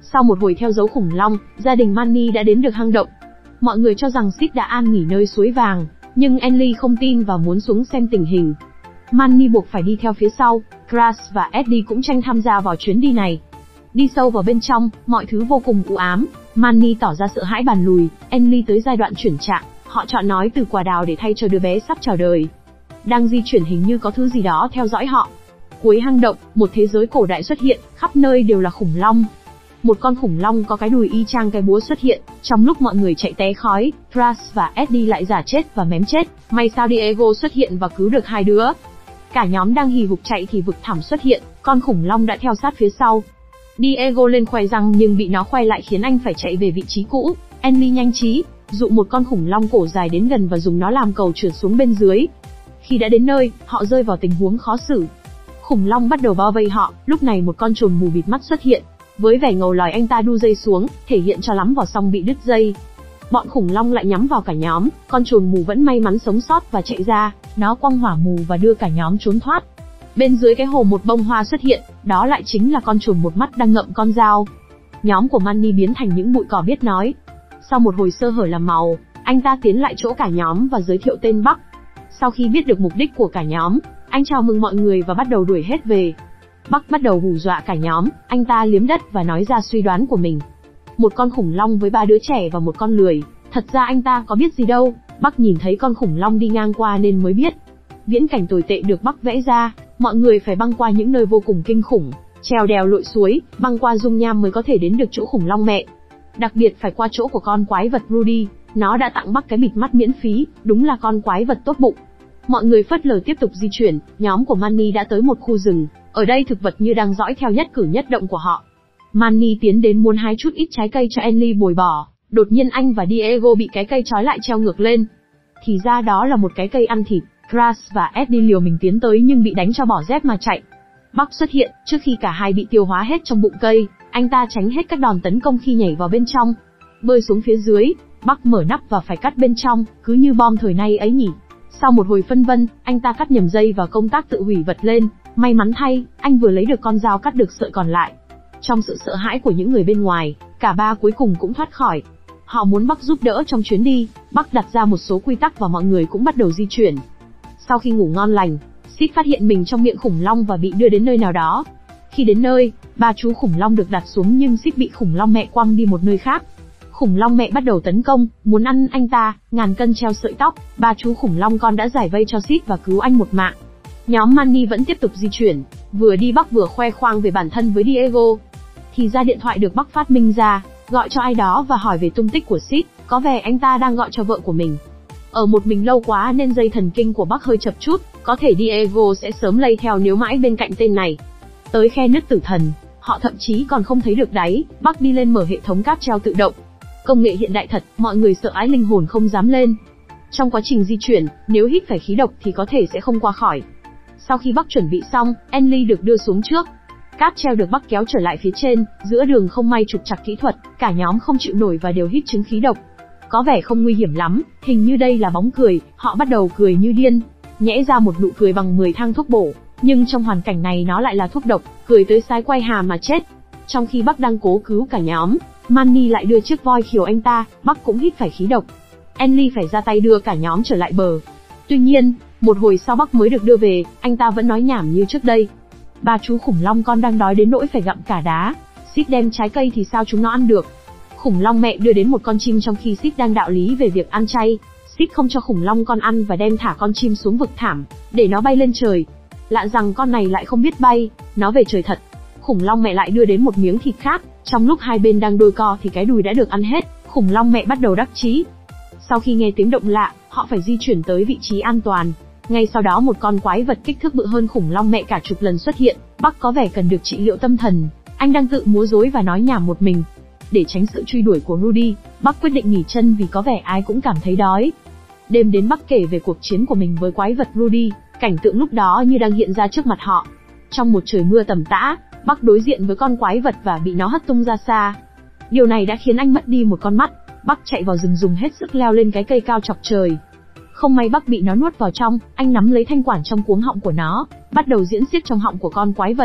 Sau một hồi theo dấu khủng long, gia đình Manny đã đến được hang động. Mọi người cho rằng Sid đã an nghỉ nơi suối vàng, nhưng Enlil không tin và muốn xuống xem tình hình. Manny buộc phải đi theo phía sau, Kras và Eddie cũng tranh tham gia vào chuyến đi này. Đi sâu vào bên trong, mọi thứ vô cùng u ám, Manny tỏ ra sợ hãi bàn lùi, Enlil tới giai đoạn chuyển trạng, họ chọn nói từ quả đào để thay cho đứa bé sắp chào đời. Đang di chuyển hình như có thứ gì đó theo dõi họ. Cuối hang động, một thế giới cổ đại xuất hiện, khắp nơi đều là khủng long. Một con khủng long có cái đùi y chang cái búa xuất hiện, trong lúc mọi người chạy té khói, Kras và Eddie lại giả chết và mém chết, may sao Diego xuất hiện và cứu được hai đứa. Cả nhóm đang hì hục chạy thì vực thẳm xuất hiện, con khủng long đã theo sát phía sau. Diego lên khoe răng nhưng bị nó khoe lại khiến anh phải chạy về vị trí cũ. Enlil nhanh trí, dụ một con khủng long cổ dài đến gần và dùng nó làm cầu trượt xuống bên dưới. Khi đã đến nơi, họ rơi vào tình huống khó xử. Khủng long bắt đầu bao vây họ, lúc này một con trồn mù bịt mắt xuất hiện. Với vẻ ngầu lòi anh ta đu dây xuống, thể hiện cho lắm vào xong bị đứt dây. Bọn khủng long lại nhắm vào cả nhóm, con trồn mù vẫn may mắn sống sót và chạy ra, nó quăng hỏa mù và đưa cả nhóm trốn thoát. Bên dưới cái hồ một bông hoa xuất hiện, đó lại chính là con trồn một mắt đang ngậm con dao. Nhóm của Manny biến thành những bụi cỏ biết nói. Sau một hồi sơ hở làm màu, anh ta tiến lại chỗ cả nhóm và giới thiệu tên Buck. Sau khi biết được mục đích của cả nhóm, anh chào mừng mọi người và bắt đầu đuổi hết về. Buck bắt đầu hù dọa cả nhóm, anh ta liếm đất và nói ra suy đoán của mình. Một con khủng long với 3 đứa trẻ và một con lười, thật ra anh ta có biết gì đâu. Buck nhìn thấy con khủng long đi ngang qua nên mới biết. Viễn cảnh tồi tệ được Buck vẽ ra, mọi người phải băng qua những nơi vô cùng kinh khủng, trèo đèo lội suối, băng qua dung nham mới có thể đến được chỗ khủng long mẹ. Đặc biệt phải qua chỗ của con quái vật Rudy, nó đã tặng Buck cái bịt mắt miễn phí, đúng là con quái vật tốt bụng. Mọi người phớt lờ tiếp tục di chuyển, nhóm của Manny đã tới một khu rừng, ở đây thực vật như đang dõi theo nhất cử nhất động của họ. Manny tiến đến muốn hái chút ít trái cây cho Enlil bồi bổ, đột nhiên anh và Diego bị cái cây trói lại treo ngược lên. Thì ra đó là một cái cây ăn thịt, Kras và Eddie liều mình tiến tới nhưng bị đánh cho bỏ dép mà chạy. Buck xuất hiện, trước khi cả hai bị tiêu hóa hết trong bụng cây, anh ta tránh hết các đòn tấn công khi nhảy vào bên trong. Bơi xuống phía dưới, Buck mở nắp và phải cắt bên trong, cứ như bom thời nay ấy nhỉ. Sau một hồi phân vân, anh ta cắt nhầm dây và công tác tự hủy vật lên, may mắn thay, anh vừa lấy được con dao cắt được sợi còn lại. Trong sự sợ hãi của những người bên ngoài, cả ba cuối cùng cũng thoát khỏi. Họ muốn Buck giúp đỡ trong chuyến đi, Buck đặt ra một số quy tắc và mọi người cũng bắt đầu di chuyển. Sau khi ngủ ngon lành, Sid phát hiện mình trong miệng khủng long và bị đưa đến nơi nào đó. Khi đến nơi, ba chú khủng long được đặt xuống nhưng Sid bị khủng long mẹ quăng đi một nơi khác. Khủng long mẹ bắt đầu tấn công, muốn ăn anh ta, ngàn cân treo sợi tóc, ba chú khủng long con đã giải vây cho Sid và cứu anh một mạng. Nhóm Manny vẫn tiếp tục di chuyển, vừa đi Buck vừa khoe khoang về bản thân với Diego. Thì ra điện thoại được Buck phát minh ra, gọi cho ai đó và hỏi về tung tích của Sid, có vẻ anh ta đang gọi cho vợ của mình. Ở một mình lâu quá nên dây thần kinh của Buck hơi chập chút, có thể Diego sẽ sớm lây theo nếu mãi bên cạnh tên này. Tới khe nứt tử thần, họ thậm chí còn không thấy được đáy, Buck đi lên mở hệ thống cáp treo tự động. Công nghệ hiện đại thật, mọi người sợ ái linh hồn không dám lên. Trong quá trình di chuyển, nếu hít phải khí độc thì có thể sẽ không qua khỏi. Sau khi Buck chuẩn bị xong, Enlil được đưa xuống trước. Cáp treo được Buck kéo trở lại phía trên, giữa đường không may trục trặc kỹ thuật, cả nhóm không chịu nổi và đều hít chứng khí độc. Có vẻ không nguy hiểm lắm, hình như đây là bóng cười, họ bắt đầu cười như điên, nhẽ ra một nụ cười bằng 10 thang thuốc bổ, nhưng trong hoàn cảnh này nó lại là thuốc độc, cười tới sái quay hàm mà chết. Trong khi Buck đang cố cứu cả nhóm, Manny lại đưa chiếc voi khiều anh ta, Buck cũng hít phải khí độc. Enlil phải ra tay đưa cả nhóm trở lại bờ. Tuy nhiên, một hồi sau Buck mới được đưa về, anh ta vẫn nói nhảm như trước đây. Ba chú khủng long con đang đói đến nỗi phải gặm cả đá. Sid đem trái cây thì sao chúng nó ăn được? Khủng long mẹ đưa đến một con chim trong khi Sid đang đạo lý về việc ăn chay. Sid không cho khủng long con ăn và đem thả con chim xuống vực thảm, để nó bay lên trời. Lạ rằng con này lại không biết bay, nó về trời thật. Khủng long mẹ lại đưa đến một miếng thịt khác, trong lúc hai bên đang đôi co thì cái đùi đã được ăn hết, khủng long mẹ bắt đầu đắc chí. Sau khi nghe tiếng động lạ, họ phải di chuyển tới vị trí an toàn. Ngay sau đó một con quái vật kích thước bự hơn khủng long mẹ cả chục lần xuất hiện, Buck có vẻ cần được trị liệu tâm thần. Anh đang tự múa rối và nói nhảm một mình. Để tránh sự truy đuổi của Rudy, Buck quyết định nghỉ chân vì có vẻ ai cũng cảm thấy đói. Đêm đến Buck kể về cuộc chiến của mình với quái vật Rudy, cảnh tượng lúc đó như đang hiện ra trước mặt họ. Trong một trời mưa tầm tã, Buck đối diện với con quái vật và bị nó hất tung ra xa. Điều này đã khiến anh mất đi một con mắt. Buck chạy vào rừng dùng hết sức leo lên cái cây cao chọc trời. Không may Buck bị nó nuốt vào trong, anh nắm lấy thanh quản trong cuống họng của nó, bắt đầu diễn xiếc trong họng của con quái vật.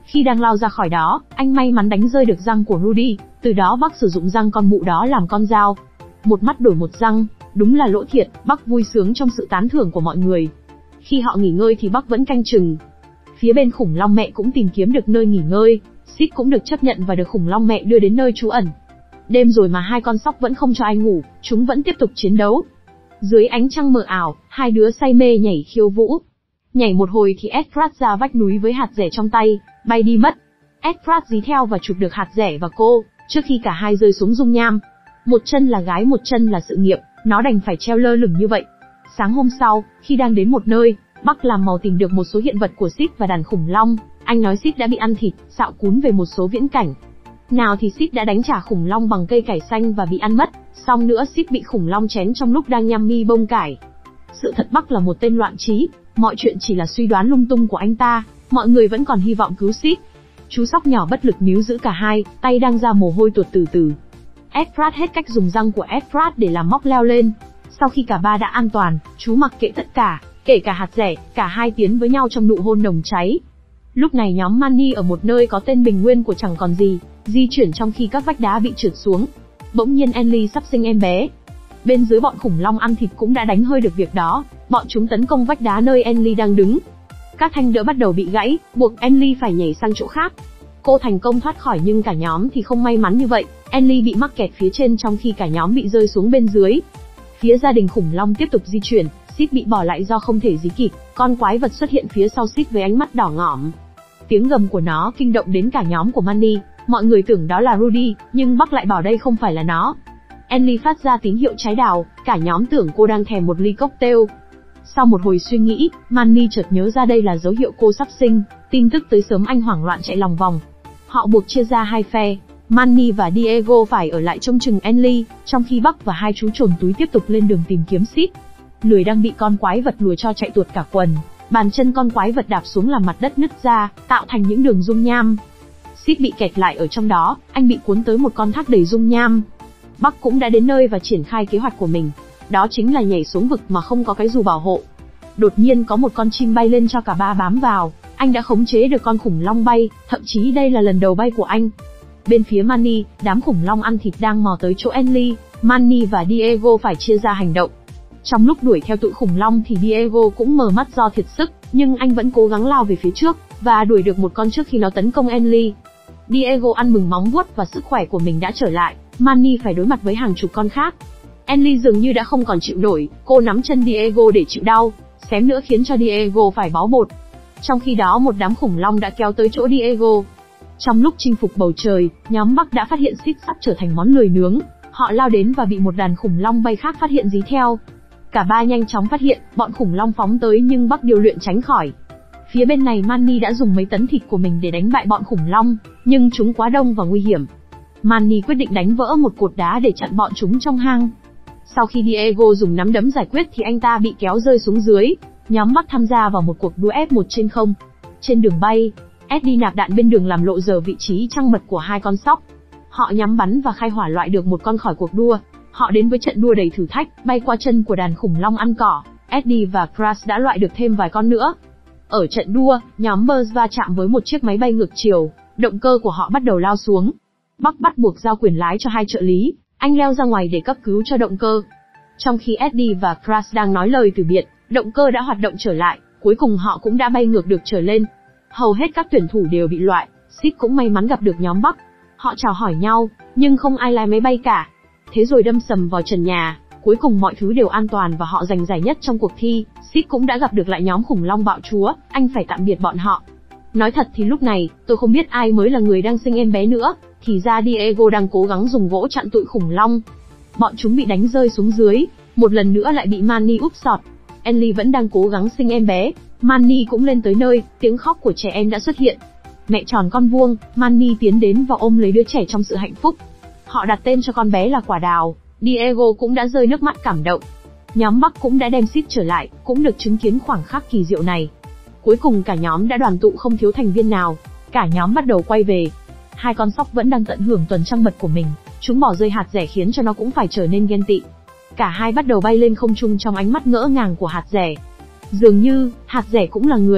Khi đang lao ra khỏi đó, anh may mắn đánh rơi được răng của Rudy, từ đó Buck sử dụng răng con mụ đó làm con dao. Một mắt đổi một răng, đúng là lỗ thiệt, Buck vui sướng trong sự tán thưởng của mọi người. Khi họ nghỉ ngơi thì Buck vẫn canh chừng. Phía bên khủng long mẹ cũng tìm kiếm được nơi nghỉ ngơi, Sid cũng được chấp nhận và được khủng long mẹ đưa đến nơi trú ẩn. Đêm rồi mà hai con sóc vẫn không cho ai ngủ, chúng vẫn tiếp tục chiến đấu. Dưới ánh trăng mờ ảo, hai đứa say mê nhảy khiêu vũ. Nhảy một hồi thì Edward ra vách núi với hạt rẻ trong tay, bay đi mất. Edward dí theo và chụp được hạt rẻ và cô, trước khi cả hai rơi xuống dung nham. Một chân là gái một chân là sự nghiệp, nó đành phải treo lơ lửng như vậy. Sáng hôm sau, khi đang đến một nơi, Buck làm màu tìm được một số hiện vật của Sid và đàn khủng long. Anh nói Sid đã bị ăn thịt, xạo cún về một số viễn cảnh. Nào thì Sid đã đánh trả khủng long bằng cây cải xanh và bị ăn mất, xong nữa Sid bị khủng long chén trong lúc đang nhâm nhi bông cải. Sự thật Buck là một tên loạn trí, mọi chuyện chỉ là suy đoán lung tung của anh ta, mọi người vẫn còn hy vọng cứu Sid. Chú sóc nhỏ bất lực níu giữ cả hai, tay đang ra mồ hôi tuột từ từ. Edward hết cách dùng răng của Edward để làm móc leo lên. Sau khi cả ba đã an toàn, chú mặc kệ tất cả, kể cả hạt rẻ, cả hai tiến với nhau trong nụ hôn nồng cháy. Lúc này nhóm Manny ở một nơi có tên bình nguyên của chẳng còn gì, di chuyển trong khi các vách đá bị trượt xuống. Bỗng nhiên Enly sắp sinh em bé. Bên dưới bọn khủng long ăn thịt cũng đã đánh hơi được việc đó, bọn chúng tấn công vách đá nơi Enly đang đứng. Các thanh đỡ bắt đầu bị gãy, buộc Enly phải nhảy sang chỗ khác. Cô thành công thoát khỏi nhưng cả nhóm thì không may mắn như vậy, Enly bị mắc kẹt phía trên trong khi cả nhóm bị rơi xuống bên dưới. Phía gia đình khủng long tiếp tục di chuyển, Sid bị bỏ lại do không thể dí kịp, con quái vật xuất hiện phía sau Sid với ánh mắt đỏ ngỏm. Tiếng gầm của nó kinh động đến cả nhóm của Manny, mọi người tưởng đó là Rudy, nhưng Buck lại bảo đây không phải là nó. Enly phát ra tín hiệu trái đào, cả nhóm tưởng cô đang thèm một ly cocktail. Sau một hồi suy nghĩ, Manny chợt nhớ ra đây là dấu hiệu cô sắp sinh, tin tức tới sớm anh hoảng loạn chạy lòng vòng. Họ buộc chia ra hai phe, Manny và Diego phải ở lại trông chừng Enly, trong khi Buck và hai chú trồn túi tiếp tục lên đường tìm kiếm Sid. Lười đang bị con quái vật lùa cho chạy tuột cả quần, bàn chân con quái vật đạp xuống làm mặt đất nứt ra, tạo thành những đường dung nham. Sid bị kẹt lại ở trong đó, anh bị cuốn tới một con thác đầy dung nham. Buck cũng đã đến nơi và triển khai kế hoạch của mình, đó chính là nhảy xuống vực mà không có cái dù bảo hộ. Đột nhiên có một con chim bay lên cho cả ba bám vào, anh đã khống chế được con khủng long bay, thậm chí đây là lần đầu bay của anh. Bên phía Manny, đám khủng long ăn thịt đang mò tới chỗ Enly, Manny và Diego phải chia ra hành động. Trong lúc đuổi theo tụi khủng long thì Diego cũng mờ mắt do kiệt sức, nhưng anh vẫn cố gắng lao về phía trước, và đuổi được một con trước khi nó tấn công Enly. Diego ăn mừng móng vuốt và sức khỏe của mình đã trở lại, Manny phải đối mặt với hàng chục con khác. Enly dường như đã không còn chịu nổi, cô nắm chân Diego để chịu đau, xém nữa khiến cho Diego phải bó bột. Trong khi đó một đám khủng long đã kéo tới chỗ Diego. Trong lúc chinh phục bầu trời, nhóm Buck đã phát hiện Sid sắp trở thành món lười nướng. Họ lao đến và bị một đàn khủng long bay khác phát hiện dí theo. Cả ba nhanh chóng phát hiện, bọn khủng long phóng tới nhưng Buck điều luyện tránh khỏi. Phía bên này Manny đã dùng mấy tấn thịt của mình để đánh bại bọn khủng long, nhưng chúng quá đông và nguy hiểm. Manny quyết định đánh vỡ một cột đá để chặn bọn chúng trong hang. Sau khi Diego dùng nắm đấm giải quyết thì anh ta bị kéo rơi xuống dưới. Nhóm Buck tham gia vào một cuộc đua F1 trên không. Trên đường bay, Eddie nạp đạn bên đường làm lộ giờ vị trí trăng mật của hai con sóc. Họ nhắm bắn và khai hỏa loại được một con khỏi cuộc đua. Họ đến với trận đua đầy thử thách, bay qua chân của đàn khủng long ăn cỏ. Eddie và Crash đã loại được thêm vài con nữa. Ở trận đua, nhóm Buzz va chạm với một chiếc máy bay ngược chiều, động cơ của họ bắt đầu lao xuống. Buck bắt buộc giao quyền lái cho hai trợ lý, anh leo ra ngoài để cấp cứu cho động cơ. Trong khi Eddie và Crash đang nói lời từ biệt, động cơ đã hoạt động trở lại, cuối cùng họ cũng đã bay ngược được trở lên. Hầu hết các tuyển thủ đều bị loại, Sid cũng may mắn gặp được nhóm Buck. Họ chào hỏi nhau, nhưng không ai lái máy bay cả. Thế rồi đâm sầm vào trần nhà, cuối cùng mọi thứ đều an toàn và họ giành giải nhất trong cuộc thi. Sid cũng đã gặp được lại nhóm khủng long bạo chúa, anh phải tạm biệt bọn họ. Nói thật thì lúc này, tôi không biết ai mới là người đang sinh em bé nữa, thì ra Diego đang cố gắng dùng gỗ chặn tụi khủng long. Bọn chúng bị đánh rơi xuống dưới, một lần nữa lại bị Manny úp sọt. Enly vẫn đang cố gắng sinh em bé, Manny cũng lên tới nơi, tiếng khóc của trẻ em đã xuất hiện. Mẹ tròn con vuông, Manny tiến đến và ôm lấy đứa trẻ trong sự hạnh phúc. Họ đặt tên cho con bé là Quả Đào, Diego cũng đã rơi nước mắt cảm động. Nhóm Buck cũng đã đem Sid trở lại, cũng được chứng kiến khoảnh khắc kỳ diệu này. Cuối cùng cả nhóm đã đoàn tụ không thiếu thành viên nào, cả nhóm bắt đầu quay về. Hai con sóc vẫn đang tận hưởng tuần trăng mật của mình, chúng bỏ rơi hạt dẻ khiến cho nó cũng phải trở nên ghen tị. Cả hai bắt đầu bay lên không trung trong ánh mắt ngỡ ngàng của hạt dẻ. Dường như, hạt dẻ cũng là người.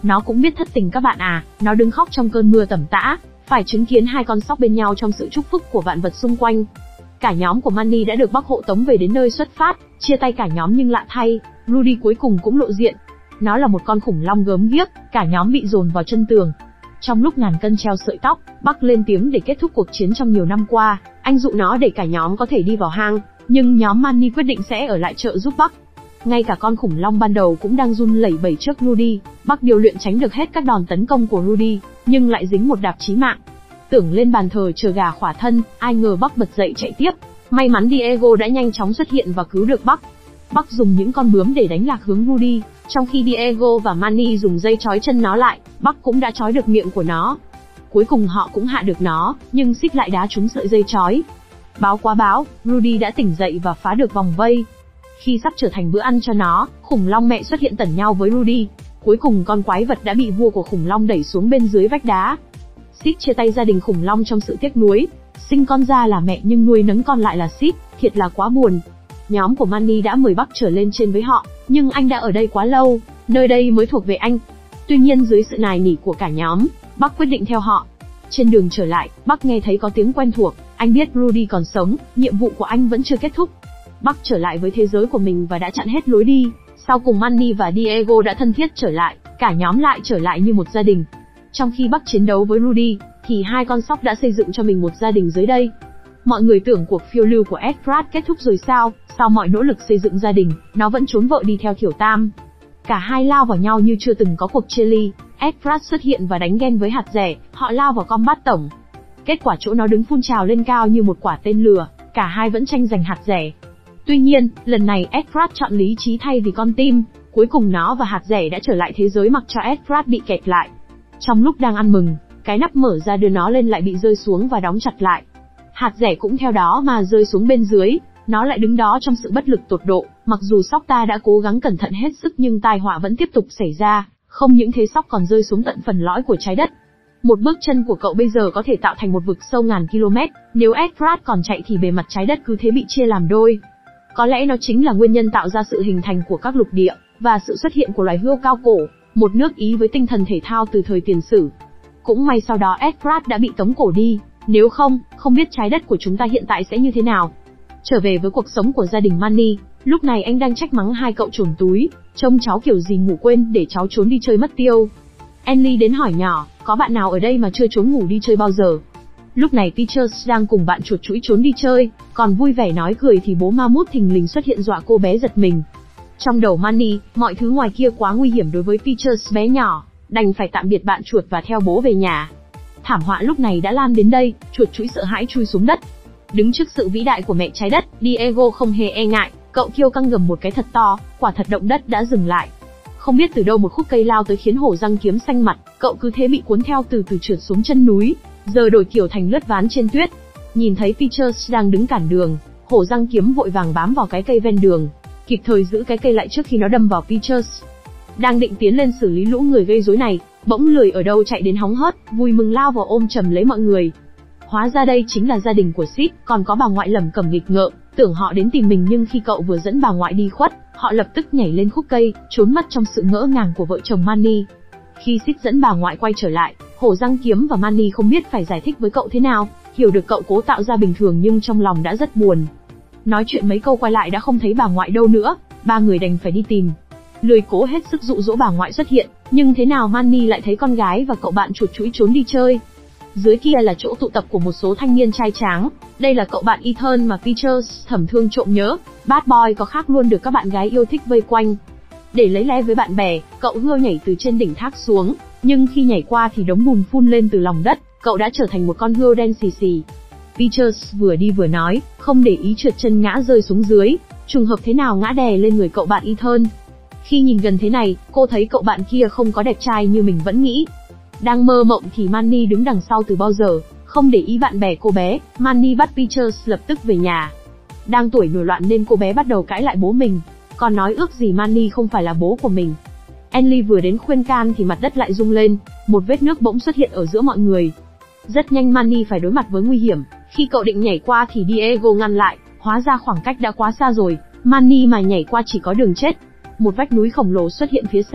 Nó cũng biết thất tình các bạn à, nó đứng khóc trong cơn mưa tầm tã, phải chứng kiến hai con sóc bên nhau trong sự chúc phúc của vạn vật xung quanh. Cả nhóm của Manny đã được Buck hộ tống về đến nơi xuất phát, chia tay cả nhóm nhưng lạ thay, Rudy cuối cùng cũng lộ diện. Nó là một con khủng long gớm ghiếc, cả nhóm bị dồn vào chân tường. Trong lúc ngàn cân treo sợi tóc, Buck lên tiếng để kết thúc cuộc chiến trong nhiều năm qua, anh dụ nó để cả nhóm có thể đi vào hang, nhưng nhóm Manny quyết định sẽ ở lại trợ giúp Buck. Ngay cả con khủng long ban đầu cũng đang run lẩy bẩy trước Rudy, Buck điều luyện tránh được hết các đòn tấn công của Rudy, nhưng lại dính một đạp chí mạng. Tưởng lên bàn thờ chờ gà khỏa thân, ai ngờ Buck bật dậy chạy tiếp. May mắn Diego đã nhanh chóng xuất hiện và cứu được Buck. Buck dùng những con bướm để đánh lạc hướng Rudy, trong khi Diego và Manny dùng dây trói chân nó lại, Buck cũng đã trói được miệng của nó. Cuối cùng họ cũng hạ được nó, nhưng Sid lại đá trúng sợi dây trói. Báo quá báo, Rudy đã tỉnh dậy và phá được vòng vây. Khi sắp trở thành bữa ăn cho nó, khủng long mẹ xuất hiện tẩn nhau với Rudy. Cuối cùng con quái vật đã bị vua của khủng long đẩy xuống bên dưới vách đá. Sid chia tay gia đình khủng long trong sự tiếc nuối. Sinh con ra là mẹ nhưng nuôi nấng con lại là Sid, thiệt là quá buồn. Nhóm của Manny đã mời Buck trở lên trên với họ, nhưng anh đã ở đây quá lâu, nơi đây mới thuộc về anh. Tuy nhiên dưới sự nài nỉ của cả nhóm, Buck quyết định theo họ. Trên đường trở lại, Buck nghe thấy có tiếng quen thuộc, anh biết Rudy còn sống, nhiệm vụ của anh vẫn chưa kết thúc. Buck trở lại với thế giới của mình và đã chặn hết lối đi. Sau cùng Manny và Diego đã thân thiết trở lại, cả nhóm lại trở lại như một gia đình. Trong khi Buck chiến đấu với Rudy, thì hai con sóc đã xây dựng cho mình một gia đình dưới đây. Mọi người tưởng cuộc phiêu lưu của Edward kết thúc rồi sao? Sau mọi nỗ lực xây dựng gia đình, nó vẫn trốn vợ đi theo kiểu tam. Cả hai lao vào nhau như chưa từng có cuộc chia ly. Edward xuất hiện và đánh ghen với hạt dẻ, họ lao vào combat tổng. Kết quả chỗ nó đứng phun trào lên cao như một quả tên lửa, cả hai vẫn tranh giành hạt dẻ. Tuy nhiên, lần này Edward chọn lý trí thay vì con tim, cuối cùng nó và hạt dẻ đã trở lại thế giới mặc cho Edward bị kẹt lại. Trong lúc đang ăn mừng, cái nắp mở ra đưa nó lên lại bị rơi xuống và đóng chặt lại. Hạt dẻ cũng theo đó mà rơi xuống bên dưới, nó lại đứng đó trong sự bất lực tột độ, mặc dù sóc ta đã cố gắng cẩn thận hết sức nhưng tai họa vẫn tiếp tục xảy ra, không những thế sóc còn rơi xuống tận phần lõi của trái đất. Một bước chân của cậu bây giờ có thể tạo thành một vực sâu ngàn km, nếu Edward còn chạy thì bề mặt trái đất cứ thế bị chia làm đôi. Có lẽ nó chính là nguyên nhân tạo ra sự hình thành của các lục địa, và sự xuất hiện của loài hươu cao cổ, một nước Ý với tinh thần thể thao từ thời tiền sử. Cũng may sau đó Edward đã bị tống cổ đi, nếu không, không biết trái đất của chúng ta hiện tại sẽ như thế nào. Trở về với cuộc sống của gia đình Manny, lúc này anh đang trách mắng hai cậu trồn túi, trông cháu kiểu gì ngủ quên để cháu trốn đi chơi mất tiêu. Enly đến hỏi nhỏ, có bạn nào ở đây mà chưa trốn ngủ đi chơi bao giờ? Lúc này Peaches đang cùng bạn chuột chũi trốn đi chơi, còn vui vẻ nói cười thì bố ma mút thình lình xuất hiện dọa cô bé giật mình. Trong đầu Manny, mọi thứ ngoài kia quá nguy hiểm đối với Peaches bé nhỏ, đành phải tạm biệt bạn chuột và theo bố về nhà. Thảm họa lúc này đã lan đến đây, chuột chũi sợ hãi chui xuống đất. Đứng trước sự vĩ đại của mẹ trái đất, Diego không hề e ngại, cậu kiêu căng gầm một cái thật to, quả thật động đất đã dừng lại. Không biết từ đâu một khúc cây lao tới khiến hổ răng kiếm xanh mặt, cậu cứ thế bị cuốn theo từ từ trượt xuống chân núi, giờ đổi kiểu thành lướt ván trên tuyết. Nhìn thấy Peaches đang đứng cản đường, hổ răng kiếm vội vàng bám vào cái cây ven đường, kịp thời giữ cái cây lại trước khi nó đâm vào Peaches. Đang định tiến lên xử lý lũ người gây rối này, bỗng lười ở đâu chạy đến hóng hớt, vui mừng lao vào ôm chầm lấy mọi người. Hóa ra đây chính là gia đình của Sid, còn có bà ngoại lẩm cẩm nghịch ngợm, tưởng họ đến tìm mình nhưng khi cậu vừa dẫn bà ngoại đi khuất, họ lập tức nhảy lên khúc cây, trốn mất trong sự ngỡ ngàng của vợ chồng Manny. Khi Sid dẫn bà ngoại quay trở lại, hổ răng kiếm và Manny không biết phải giải thích với cậu thế nào, hiểu được cậu cố tạo ra bình thường nhưng trong lòng đã rất buồn. Nói chuyện mấy câu quay lại đã không thấy bà ngoại đâu nữa, ba người đành phải đi tìm. Lười cố hết sức dụ dỗ bà ngoại xuất hiện, nhưng thế nào Manny lại thấy con gái và cậu bạn chuột chũi trốn đi chơi. Dưới kia là chỗ tụ tập của một số thanh niên trai tráng, đây là cậu bạn Ethan mà Peaches thầm thương trộm nhớ, bad boy có khác luôn được các bạn gái yêu thích vây quanh. Để lấy le với bạn bè, cậu hươu nhảy từ trên đỉnh thác xuống, nhưng khi nhảy qua thì đống bùn phun lên từ lòng đất, cậu đã trở thành một con hươu đen xì xì. Peaches vừa đi vừa nói, không để ý trượt chân ngã rơi xuống dưới, trùng hợp thế nào ngã đè lên người cậu bạn Ethan. Khi nhìn gần thế này, cô thấy cậu bạn kia không có đẹp trai như mình vẫn nghĩ. Đang mơ mộng thì Manny đứng đằng sau từ bao giờ, không để ý bạn bè cô bé, Manny bắt Peaches lập tức về nhà. Đang tuổi nổi loạn nên cô bé bắt đầu cãi lại bố mình, còn nói ước gì Manny không phải là bố của mình. Enly vừa đến khuyên can thì mặt đất lại rung lên, một vết nước bỗng xuất hiện ở giữa mọi người. Rất nhanh Manny phải đối mặt với nguy hiểm, khi cậu định nhảy qua thì Diego ngăn lại, hóa ra khoảng cách đã quá xa rồi, Manny mà nhảy qua chỉ có đường chết. Một vách núi khổng lồ xuất hiện phía xa,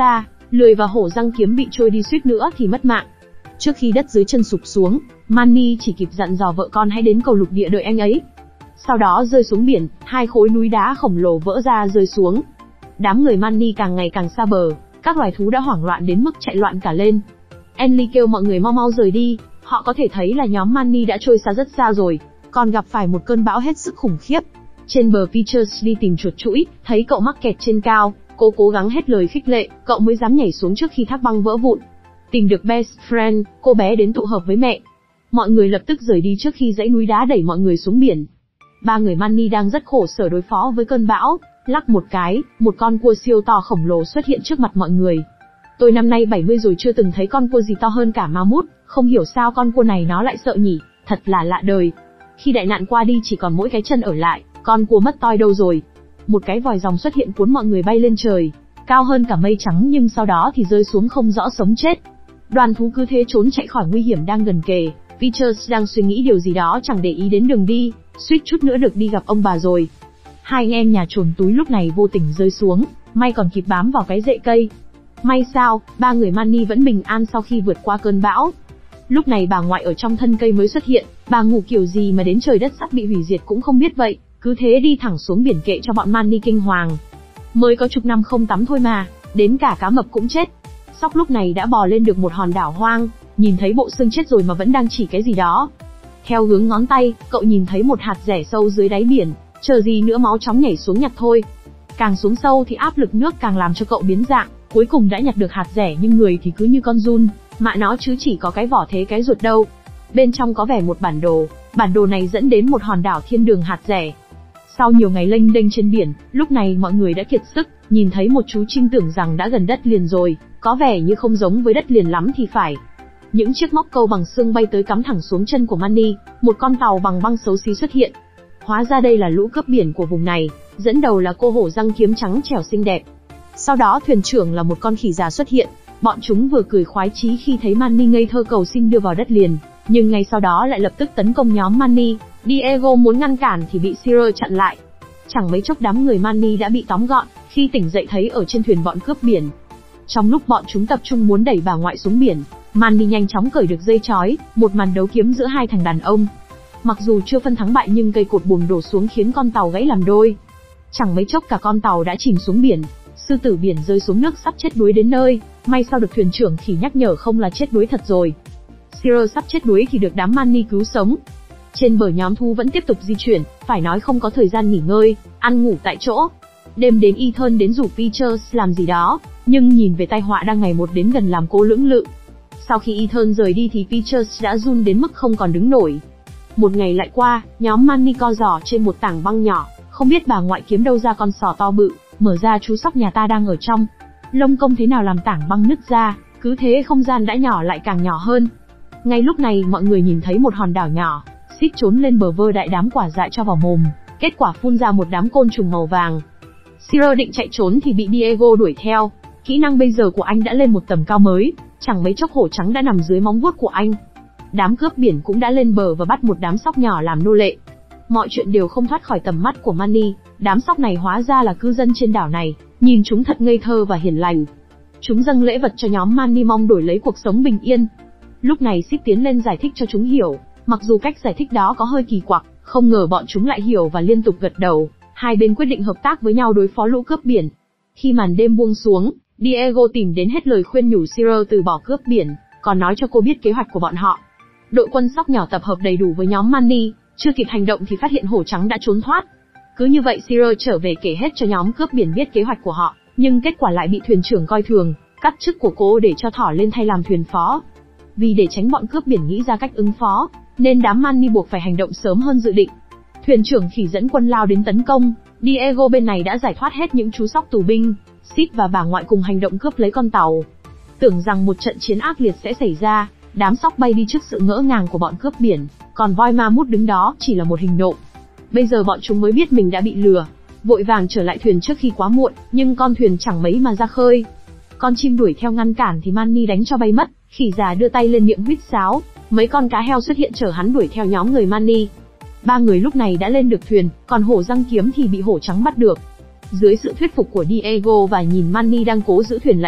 Lười và hổ răng kiếm bị trôi đi suýt nữa thì mất mạng. Trước khi đất dưới chân sụp xuống, Manny chỉ kịp dặn dò vợ con hãy đến cầu lục địa đợi anh ấy. Sau đó rơi xuống biển, 2 khối núi đá khổng lồ vỡ ra rơi xuống. Đám người Manny càng ngày càng xa bờ, các loài thú đã hoảng loạn đến mức chạy loạn cả lên. Enly kêu mọi người mau mau rời đi, họ có thể thấy là nhóm Manny đã trôi xa rất xa rồi, còn gặp phải một cơn bão hết sức khủng khiếp. Trên bờ Peaches đi tìm chuột chũi, thấy cậu mắc kẹt trên cao, cô cố gắng hết lời khích lệ, cậu mới dám nhảy xuống trước khi thác băng vỡ vụn. Tìm được best friend, cô bé đến tụ hợp với mẹ. Mọi người lập tức rời đi trước khi dãy núi đá đẩy mọi người xuống biển. 3 người Manny đang rất khổ sở đối phó với cơn bão, lắc một cái, một con cua siêu to khổng lồ xuất hiện trước mặt mọi người. Tôi năm nay 70 rồi chưa từng thấy con cua gì to hơn cả ma mút, không hiểu sao con cua này nó lại sợ nhỉ, thật là lạ đời. Khi đại nạn qua đi chỉ còn mỗi cái chân ở lại, con cua mất toi đâu rồi. Một cái vòi rồng xuất hiện cuốn mọi người bay lên trời, cao hơn cả mây trắng nhưng sau đó thì rơi xuống không rõ sống chết. Đoàn thú cứ thế trốn chạy khỏi nguy hiểm đang gần kề. Peaches đang suy nghĩ điều gì đó chẳng để ý đến đường đi, suýt chút nữa được đi gặp ông bà rồi. 2 anh em nhà trồn túi lúc này vô tình rơi xuống, may còn kịp bám vào cái rễ cây. May sao, 3 người Manny vẫn bình an sau khi vượt qua cơn bão. Lúc này bà ngoại ở trong thân cây mới xuất hiện, bà ngủ kiểu gì mà đến trời đất sắp bị hủy diệt cũng không biết vậy, cứ thế đi thẳng xuống biển kệ cho bọn Manny kinh hoàng. Mới có chục năm không tắm thôi mà, đến cả cá mập cũng chết. Sóc lúc này đã bò lên được một hòn đảo hoang, nhìn thấy bộ xương chết rồi mà vẫn đang chỉ cái gì đó. Theo hướng ngón tay, cậu nhìn thấy một hạt dẻ sâu dưới đáy biển, chờ gì nữa máu chóng nhảy xuống nhặt thôi. Càng xuống sâu thì áp lực nước càng làm cho cậu biến dạng, cuối cùng đã nhặt được hạt dẻ nhưng người thì cứ như con giun, mạ nó chứ chỉ có cái vỏ thế cái ruột đâu. Bên trong có vẻ một bản đồ này dẫn đến một hòn đảo thiên đường hạt dẻ. Sau nhiều ngày lênh đênh trên biển, lúc này mọi người đã kiệt sức, nhìn thấy một chú chim tưởng rằng đã gần đất liền rồi, có vẻ như không giống với đất liền lắm thì phải. Những chiếc móc câu bằng xương bay tới cắm thẳng xuống chân của Manny, một con tàu bằng băng xấu xí xuất hiện. Hóa ra đây là lũ cướp biển của vùng này, dẫn đầu là cô hổ răng kiếm trắng trẻo xinh đẹp. Sau đó thuyền trưởng là một con khỉ già xuất hiện, bọn chúng vừa cười khoái chí khi thấy Manny ngây thơ cầu xin đưa vào đất liền, nhưng ngay sau đó lại lập tức tấn công nhóm Manny. Diego muốn ngăn cản thì bị Sir chặn lại. Chẳng mấy chốc đám người Manny đã bị tóm gọn, khi tỉnh dậy thấy ở trên thuyền bọn cướp biển. Trong lúc bọn chúng tập trung muốn đẩy bà ngoại xuống biển, Manny nhanh chóng cởi được dây trói, một màn đấu kiếm giữa 2 thằng đàn ông. Mặc dù chưa phân thắng bại nhưng cây cột buồm đổ xuống khiến con tàu gãy làm đôi. Chẳng mấy chốc cả con tàu đã chìm xuống biển, sư tử biển rơi xuống nước sắp chết đuối đến nơi, may sao được thuyền trưởng khỉ nhắc nhở không là chết đuối thật rồi. Sir sắp chết đuối thì được đám Manny cứu sống. Trên bờ nhóm thú vẫn tiếp tục di chuyển, phải nói không có thời gian nghỉ ngơi, ăn ngủ tại chỗ. Đêm đến Ethan đến rủ Peaches làm gì đó, nhưng nhìn về tai họa đang ngày một đến gần làm cô lưỡng lự. Sau khi Ethan rời đi thì Peaches đã run đến mức không còn đứng nổi. Một ngày lại qua, nhóm Manny co giò trên một tảng băng nhỏ, không biết bà ngoại kiếm đâu ra con sò to bự, mở ra chú sóc nhà ta đang ở trong. Lông công thế nào làm tảng băng nứt ra, cứ thế không gian đã nhỏ lại càng nhỏ hơn. Ngay lúc này mọi người nhìn thấy một hòn đảo nhỏ, Sid trốn lên bờ vơ đại đám quả dại cho vào mồm, kết quả phun ra một đám côn trùng màu vàng. Sir định chạy trốn thì bị Diego đuổi theo, kỹ năng bây giờ của anh đã lên một tầm cao mới, chẳng mấy chốc hổ trắng đã nằm dưới móng vuốt của anh. Đám cướp biển cũng đã lên bờ và bắt một đám sóc nhỏ làm nô lệ. Mọi chuyện đều không thoát khỏi tầm mắt của Manny, đám sóc này hóa ra là cư dân trên đảo này, nhìn chúng thật ngây thơ và hiền lành. Chúng dâng lễ vật cho nhóm Manny mong đổi lấy cuộc sống bình yên. Lúc này Sid tiến lên giải thích cho chúng hiểu, mặc dù cách giải thích đó có hơi kỳ quặc, không ngờ bọn chúng lại hiểu và liên tục gật đầu. Hai bên quyết định hợp tác với nhau đối phó lũ cướp biển. Khi màn đêm buông xuống, Diego tìm đến hết lời khuyên nhủ Sir từ bỏ cướp biển, còn nói cho cô biết kế hoạch của bọn họ. Đội quân sóc nhỏ tập hợp đầy đủ với nhóm Manny, chưa kịp hành động thì phát hiện hổ trắng đã trốn thoát. Cứ như vậy Sir trở về kể hết cho nhóm cướp biển biết kế hoạch của họ, nhưng kết quả lại bị thuyền trưởng coi thường, cắt chức của cô để cho thỏ lên thay làm thuyền phó. Vì để tránh bọn cướp biển nghĩ ra cách ứng phó, nên đám Manny buộc phải hành động sớm hơn dự định. Thuyền trưởng khỉ dẫn quân lao đến tấn công, Diego bên này đã giải thoát hết những chú sóc tù binh, Sid và bà ngoại cùng hành động cướp lấy con tàu. Tưởng rằng một trận chiến ác liệt sẽ xảy ra, đám sóc bay đi trước sự ngỡ ngàng của bọn cướp biển, còn voi ma mút đứng đó chỉ là một hình nộm. Bây giờ bọn chúng mới biết mình đã bị lừa, vội vàng trở lại thuyền trước khi quá muộn, nhưng con thuyền chẳng mấy mà ra khơi. Con chim đuổi theo ngăn cản thì Manny đánh cho bay mất, khỉ già đưa tay lên miệng huýt sáo, mấy con cá heo xuất hiện chở hắn đuổi theo nhóm người Manny. Ba người lúc này đã lên được thuyền, còn hổ răng kiếm thì bị hổ trắng bắt được. Dưới sự thuyết phục của Diego và nhìn Manny đang cố giữ thuyền lại đợi,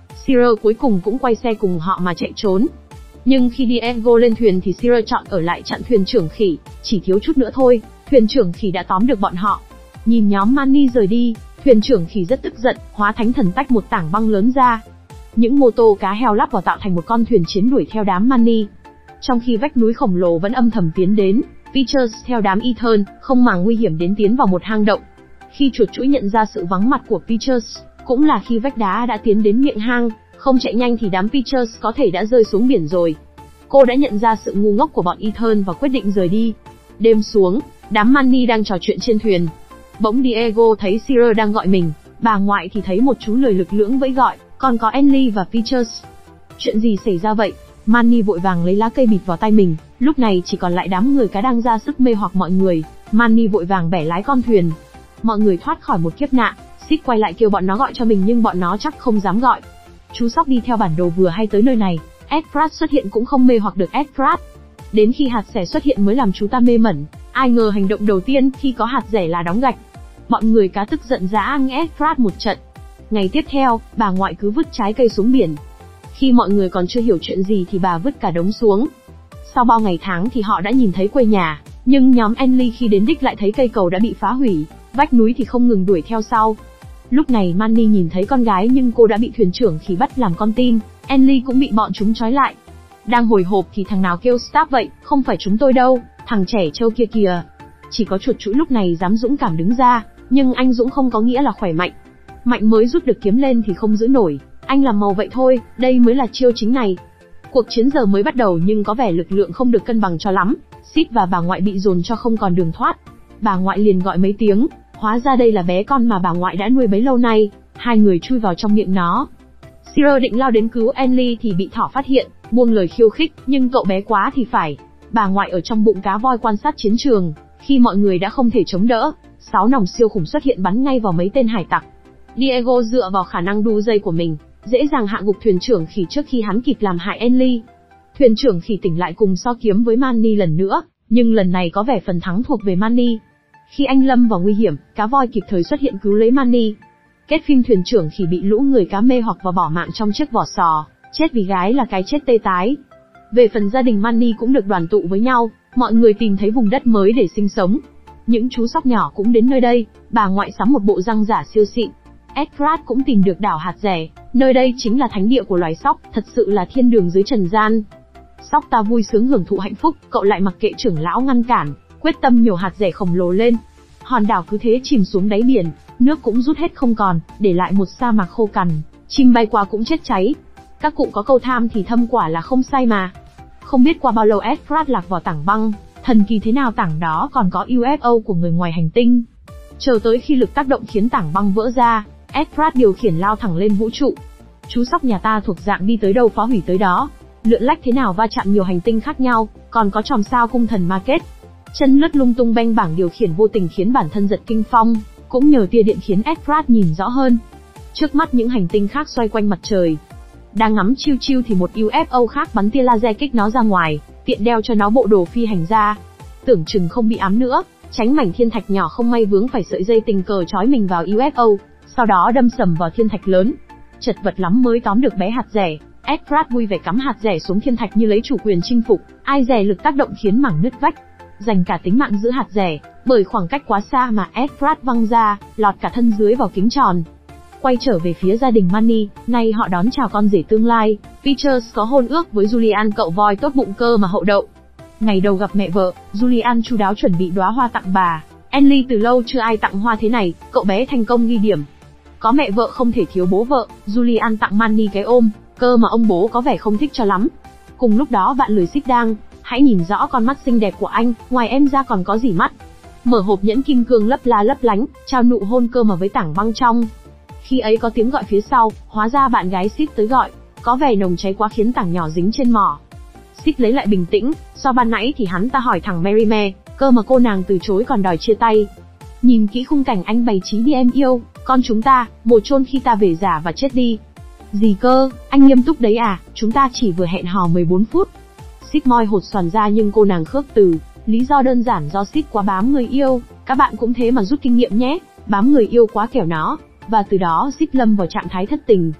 Shearer cuối cùng cũng quay xe cùng họ mà chạy trốn. Nhưng khi Diego lên thuyền thì Shearer chọn ở lại chặn thuyền trưởng khỉ, chỉ thiếu chút nữa thôi, thuyền trưởng khỉ đã tóm được bọn họ. Nhìn nhóm Manny rời đi, thuyền trưởng khỉ rất tức giận, hóa thánh thần tách một tảng băng lớn ra. Những mô tô cá heo lắp vào tạo thành một con thuyền chiến đuổi theo đám Manny. Trong khi vách núi khổng lồ vẫn âm thầm tiến đến, Peters theo đám Ethan, không màng nguy hiểm tiến vào một hang động. Khi chuột chũi nhận ra sự vắng mặt của Peters, cũng là khi vách đá đã tiến đến miệng hang, không chạy nhanh thì đám Peters có thể đã rơi xuống biển rồi. Cô đã nhận ra sự ngu ngốc của bọn Ethan và quyết định rời đi. Đêm xuống, đám Manny đang trò chuyện trên thuyền. Bỗng Diego thấy Shearer đang gọi mình, bà ngoại thì thấy một chú lười lực lưỡng vẫy gọi, còn có Enly và Peters. Chuyện gì xảy ra vậy? Manny vội vàng lấy lá cây bịt vào tay mình, lúc này chỉ còn lại đám người cá đang ra sức mê hoặc mọi người. Manny vội vàng bẻ lái con thuyền. Mọi người thoát khỏi một kiếp nạn. Sid quay lại kêu bọn nó gọi cho mình nhưng bọn nó chắc không dám gọi. Chú sóc đi theo bản đồ vừa hay tới nơi này, Edward xuất hiện cũng không mê hoặc được Edward. Đến khi hạt rẻ xuất hiện mới làm chú ta mê mẩn. Ai ngờ hành động đầu tiên khi có hạt rẻ là đóng gạch. Bọn người cá tức giận dã nghe Edward một trận. Ngày tiếp theo, bà ngoại cứ vứt trái cây xuống biển. Khi mọi người còn chưa hiểu chuyện gì thì bà vứt cả đống xuống. Sau bao ngày tháng thì họ đã nhìn thấy quê nhà, nhưng nhóm Enly khi đến đích lại thấy cây cầu đã bị phá hủy, vách núi thì không ngừng đuổi theo sau. Lúc này Manny nhìn thấy con gái nhưng cô đã bị thuyền trưởng khỉ bắt làm con tin, Enly cũng bị bọn chúng trói lại. Đang hồi hộp thì thằng nào kêu stop vậy, không phải chúng tôi đâu, thằng trẻ trâu kia kìa. Chỉ có chuột chũi lúc này dám dũng cảm đứng ra, nhưng anh dũng không có nghĩa là khỏe mạnh. Mạnh mới rút được kiếm lên thì không giữ nổi, anh làm màu vậy thôi, đây mới là chiêu chính này. Cuộc chiến giờ mới bắt đầu nhưng có vẻ lực lượng không được cân bằng cho lắm, Sid và bà ngoại bị dồn cho không còn đường thoát. Bà ngoại liền gọi mấy tiếng, hóa ra đây là bé con mà bà ngoại đã nuôi bấy lâu nay, hai người chui vào trong miệng nó. Shearer định lao đến cứu Enly thì bị thỏ phát hiện, buông lời khiêu khích, nhưng cậu bé quá thì phải. Bà ngoại ở trong bụng cá voi quan sát chiến trường, khi mọi người đã không thể chống đỡ, 6 nòng siêu khủng xuất hiện bắn ngay vào mấy tên hải tặc. Diego dựa vào khả năng đu dây của mình, dễ dàng hạ gục thuyền trưởng khỉ trước khi hắn kịp làm hại Enly. Thuyền trưởng khỉ tỉnh lại cùng so kiếm với Manny lần nữa, nhưng lần này có vẻ phần thắng thuộc về Manny. Khi anh lâm vào nguy hiểm, cá voi kịp thời xuất hiện cứu lấy Manny. Kết phim thuyền trưởng khỉ bị lũ người cá mê hoặc và bỏ mạng trong chiếc vỏ sò, chết vì gái là cái chết tê tái. Về phần gia đình Manny cũng được đoàn tụ với nhau, mọi người tìm thấy vùng đất mới để sinh sống. Những chú sóc nhỏ cũng đến nơi đây, bà ngoại sắm một bộ răng giả siêu xịn. Edward cũng tìm được đảo hạt rẻ, nơi đây chính là thánh địa của loài sóc, thật sự là thiên đường dưới trần gian. Sóc ta vui sướng hưởng thụ hạnh phúc, cậu lại mặc kệ trưởng lão ngăn cản, quyết tâm nhổ hạt rẻ khổng lồ lên. Hòn đảo cứ thế chìm xuống đáy biển, nước cũng rút hết không còn, để lại một sa mạc khô cằn, chim bay qua cũng chết cháy. Các cụ có câu tham thì thâm quả là không sai mà. Không biết qua bao lâu Edward lạc vào tảng băng, thần kỳ thế nào tảng đó còn có UFO của người ngoài hành tinh. Chờ tới khi lực tác động khiến tảng băng vỡ ra, Edward điều khiển lao thẳng lên vũ trụ. Chú sóc nhà ta thuộc dạng đi tới đâu phá hủy tới đó, lượn lách thế nào va chạm nhiều hành tinh khác nhau, còn có chòm sao cung thần ma kết. Chân lướt lung tung beng bảng điều khiển vô tình khiến bản thân giật kinh phong, cũng nhờ tia điện khiến Edward nhìn rõ hơn. Trước mắt những hành tinh khác xoay quanh mặt trời. Đang ngắm chiêu chiêu thì một UFO khác bắn tia laser kích nó ra ngoài, tiện đeo cho nó bộ đồ phi hành ra. Tưởng chừng không bị ám nữa, tránh mảnh thiên thạch nhỏ không may vướng phải sợi dây tình cờ trói mình vào UFO, sau đó đâm sầm vào thiên thạch lớn. Chật vật lắm mới tóm được bé hạt rẻ. Edward vui vẻ cắm hạt rẻ xuống thiên thạch như lấy chủ quyền chinh phục, ai dè lực tác động khiến mảng nứt vách. Dành cả tính mạng giữ hạt rẻ, bởi khoảng cách quá xa mà Edward văng ra, lọt cả thân dưới vào kính tròn. Quay trở về phía gia đình Manny, nay họ đón chào con rể tương lai. Peters có hôn ước với Julian cậu voi tốt bụng cơ mà hậu đậu. Ngày đầu gặp mẹ vợ, Julian chu đáo chuẩn bị đóa hoa tặng bà. Enly từ lâu chưa ai tặng hoa thế này, cậu bé thành công ghi điểm. Có mẹ vợ không thể thiếu bố vợ, Julian tặng Manny cái ôm, cơ mà ông bố có vẻ không thích cho lắm. Cùng lúc đó bạn lười xích đang, hãy nhìn rõ con mắt xinh đẹp của anh, ngoài em ra còn có gì mắt. Mở hộp nhẫn kim cương lấp la lấp lánh, trao nụ hôn cơ mà với tảng băng trong. Khi ấy có tiếng gọi phía sau, hóa ra bạn gái Sid tới gọi, có vẻ nồng cháy quá khiến tảng nhỏ dính trên mỏ. Sid lấy lại bình tĩnh, so ban nãy thì hắn ta hỏi thẳng Merryme, cơ mà cô nàng từ chối còn đòi chia tay. Nhìn kỹ khung cảnh anh bày trí đi em yêu, con chúng ta, một chôn khi ta về già và chết đi. Gì cơ, anh nghiêm túc đấy à, chúng ta chỉ vừa hẹn hò 14 phút. Sid moi hột xoàn ra nhưng cô nàng khước từ, lý do đơn giản do Sid quá bám người yêu, các bạn cũng thế mà rút kinh nghiệm nhé, bám người yêu quá kẻo nó, và từ đó Sid lâm vào trạng thái thất tình.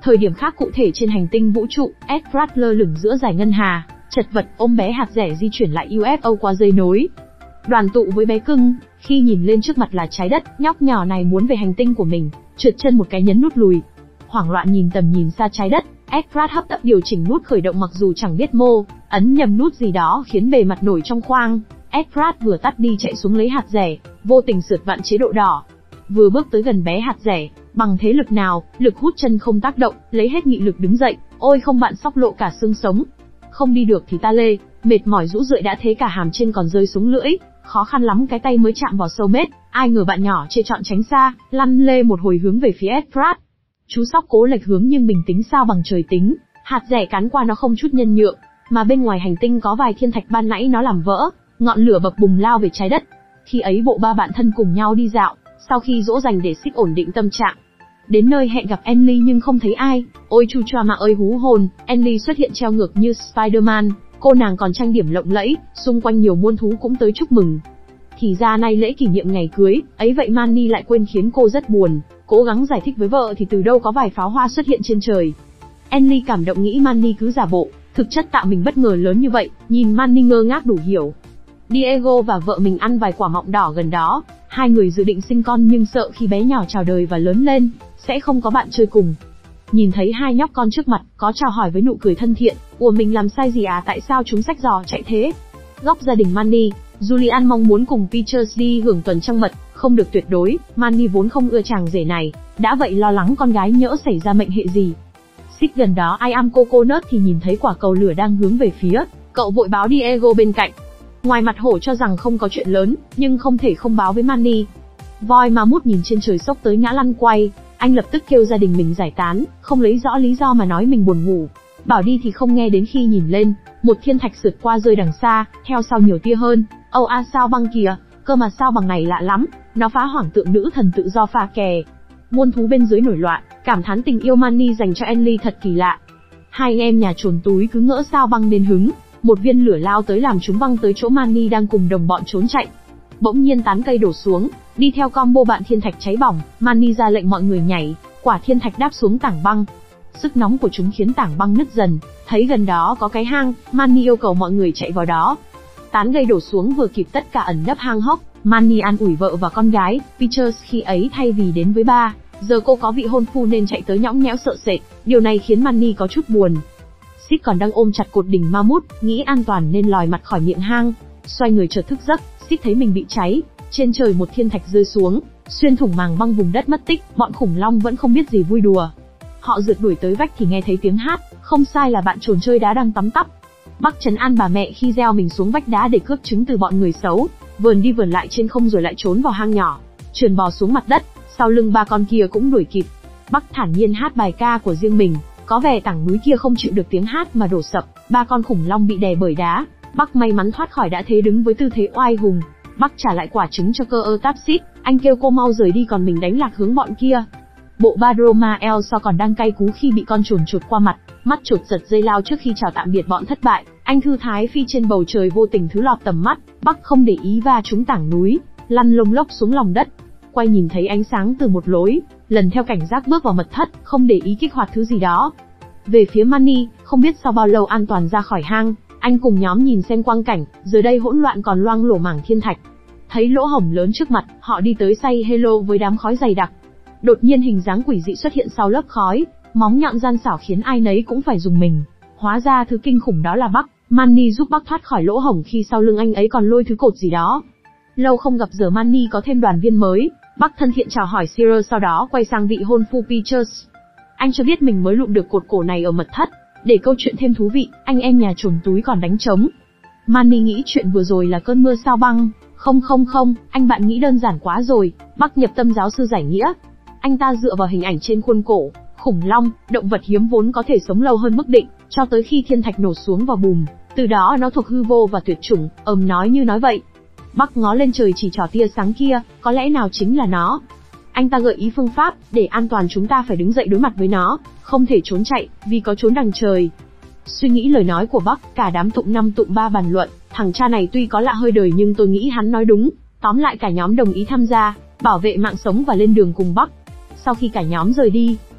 Thời điểm khác cụ thể trên hành tinh vũ trụ, Edward lơ lửng giữa dải ngân hà, chật vật ôm bé hạt rẻ di chuyển lại UFO qua dây nối. Đoàn tụ với bé cưng, khi nhìn lên trước mặt là trái đất, nhóc nhỏ này muốn về hành tinh của mình, trượt chân một cái nhấn nút lùi. Hoảng loạn nhìn tầm nhìn xa trái đất, Edward hấp tấp điều chỉnh nút khởi động mặc dù chẳng biết ấn nhầm nút gì đó khiến bề mặt nổi trong khoang. Edward vừa tắt đi chạy xuống lấy hạt rẻ, vô tình sượt vặn chế độ đỏ. Vừa bước tới gần bé hạt rẻ, bằng thế lực nào, lực hút chân không tác động, lấy hết nghị lực đứng dậy, ôi không bạn sóc lộ cả xương sống. Không đi được thì ta lê, mệt mỏi rũ rượi đã thế cả hàm trên còn rơi xuống lưỡi, khó khăn lắm cái tay mới chạm vào sâu mết, ai ngờ bạn nhỏ chê chọn tránh xa, lăn lê một hồi hướng về phía Edward. Chú sóc cố lệch hướng nhưng bình tính sao bằng trời tính, hạt rẻ cắn qua nó không chút nhân nhượng, mà bên ngoài hành tinh có vài thiên thạch ban nãy nó làm vỡ, ngọn lửa bập bùng lao về trái đất. Khi ấy bộ ba bạn thân cùng nhau đi dạo, sau khi dỗ dành để Sid ổn định tâm trạng. Đến nơi hẹn gặp Enly nhưng không thấy ai, ôi chu choa mà ơi hú hồn, Enly xuất hiện treo ngược như Spider-Man, cô nàng còn trang điểm lộng lẫy, xung quanh nhiều muôn thú cũng tới chúc mừng. Thì ra nay lễ kỷ niệm ngày cưới, ấy vậy Manny lại quên khiến cô rất buồn, cố gắng giải thích với vợ thì từ đâu có vài pháo hoa xuất hiện trên trời. Enly cảm động nghĩ Manny cứ giả bộ, thực chất tạo mình bất ngờ lớn như vậy, nhìn Manny ngơ ngác đủ hiểu. Diego và vợ mình ăn vài quả mọng đỏ gần đó, hai người dự định sinh con nhưng sợ khi bé nhỏ chào đời và lớn lên, sẽ không có bạn chơi cùng. Nhìn thấy hai nhóc con trước mặt, có chào hỏi với nụ cười thân thiện, ủa mình làm sai gì à, tại sao chúng xách giò chạy thế? Góc gia đình Manny, Julian mong muốn cùng Peters đi hưởng tuần trăng mật, không được tuyệt đối, Manny vốn không ưa chàng rể này, đã vậy lo lắng con gái nhỡ xảy ra mệnh hệ gì. Xích gần đó I am Coconut thì nhìn thấy quả cầu lửa đang hướng về phía, cậu vội báo Diego bên cạnh. Ngoài mặt hổ cho rằng không có chuyện lớn, nhưng không thể không báo với Manny. Voi ma mút nhìn trên trời sốc tới ngã lăn quay, anh lập tức kêu gia đình mình giải tán, không lấy rõ lý do mà nói mình buồn ngủ. Bảo đi thì không nghe đến khi nhìn lên, một thiên thạch sượt qua rơi đằng xa, theo sau nhiều tia hơn. Âu a sao băng kìa, cơ mà sao bằng này lạ lắm, nó phá hoàng tượng nữ thần tự do pha kè. Muôn thú bên dưới nổi loạn, cảm thán tình yêu Manny dành cho Enly thật kỳ lạ. Hai anh em nhà trồn túi cứ ngỡ sao băng nên hứng, một viên lửa lao tới làm chúng văng tới chỗ Manny đang cùng đồng bọn trốn chạy. Bỗng nhiên tán cây đổ xuống, đi theo combo bạn thiên thạch cháy bỏng, Manny ra lệnh mọi người nhảy, quả thiên thạch đáp xuống tảng băng. Sức nóng của chúng khiến tảng băng nứt dần, thấy gần đó có cái hang, Manny yêu cầu mọi người chạy vào đó. Tán cây đổ xuống vừa kịp tất cả ẩn nấp hang hốc, Manny an ủi vợ và con gái, Peters khi ấy thay vì đến với ba, giờ cô có vị hôn phu nên chạy tới nhõng nhẽo sợ sệt, điều này khiến Manny có chút buồn. Sid còn đang ôm chặt cột đỉnh ma mút, nghĩ an toàn nên lòi mặt khỏi miệng hang, xoay người chợt thức giấc, Sid thấy mình bị cháy, trên trời một thiên thạch rơi xuống, xuyên thủng màng băng vùng đất mất tích, bọn khủng long vẫn không biết gì vui đùa. Họ rượt đuổi tới vách thì nghe thấy tiếng hát, không sai là bạn trồn chơi đá đang tắm tắp. Bắc trấn an bà mẹ khi gieo mình xuống vách đá để cướp trứng từ bọn người xấu, vườn đi vườn lại trên không rồi lại trốn vào hang nhỏ, trườn bò xuống mặt đất, sau lưng ba con kia cũng đuổi kịp. Bắc thản nhiên hát bài ca của riêng mình, có vẻ tảng núi kia không chịu được tiếng hát mà đổ sập, ba con khủng long bị đè bởi đá. Bắc may mắn thoát khỏi đã thế đứng với tư thế oai hùng. Bắc trả lại quả trứng cho cơ Tapsid, anh kêu cô mau rời đi còn mình đánh lạc hướng bọn kia. Bộ ba Dromael so còn đang cay cú khi bị con chuồn chuột qua mặt, mắt chuột giật dây lao trước khi chào tạm biệt bọn thất bại. Anh thư thái phi trên bầu trời vô tình thứ lọt tầm mắt, Bắc không để ý va trúng tảng núi, lăn lông lốc xuống lòng đất. Quay nhìn thấy ánh sáng từ một lối, lần theo cảnh giác bước vào mật thất, không để ý kích hoạt thứ gì đó. Về phía Manny, không biết sau bao lâu an toàn ra khỏi hang, anh cùng nhóm nhìn xem quang cảnh, giờ đây hỗn loạn còn loang lổ mảng thiên thạch. Thấy lỗ hổng lớn trước mặt, họ đi tới say hello với đám khói dày đặc. Đột nhiên hình dáng quỷ dị xuất hiện sau lớp khói, móng nhọn gian xảo khiến ai nấy cũng phải dùng mình. Hóa ra thứ kinh khủng đó là Bắc. Manny giúp Bắc thoát khỏi lỗ hổng khi sau lưng anh ấy còn lôi thứ cột gì đó. Lâu không gặp giờ Manny có thêm đoàn viên mới, Bắc thân thiện chào hỏi Sierra sau đó quay sang vị hôn phu Peters. Anh cho biết mình mới lụm được cột cổ này ở mật thất, để câu chuyện thêm thú vị, anh em nhà trồn túi còn đánh trống. Manny nghĩ chuyện vừa rồi là cơn mưa sao băng. Không, anh bạn nghĩ đơn giản quá rồi, Bắc nhập tâm giáo sư giải nghĩa. Anh ta dựa vào hình ảnh trên khuôn cổ, khủng long, động vật hiếm vốn có thể sống lâu hơn mức định, cho tới khi thiên thạch nổ xuống vào bùm, từ đó nó thuộc hư vô và tuyệt chủng, nói như nói vậy. Bắc ngó lên trời chỉ trỏ tia sáng kia, có lẽ nào chính là nó. Anh ta gợi ý phương pháp, để an toàn chúng ta phải đứng dậy đối mặt với nó, không thể trốn chạy, vì có trốn đằng trời. Suy nghĩ lời nói của Bắc, cả đám tụng năm tụng ba bàn luận, thằng cha này tuy có lạ hơi đời nhưng tôi nghĩ hắn nói đúng. Tóm lại cả nhóm đồng ý tham gia, bảo vệ mạng sống và lên đường cùng Bắc. Sau khi cả nhóm rời đi,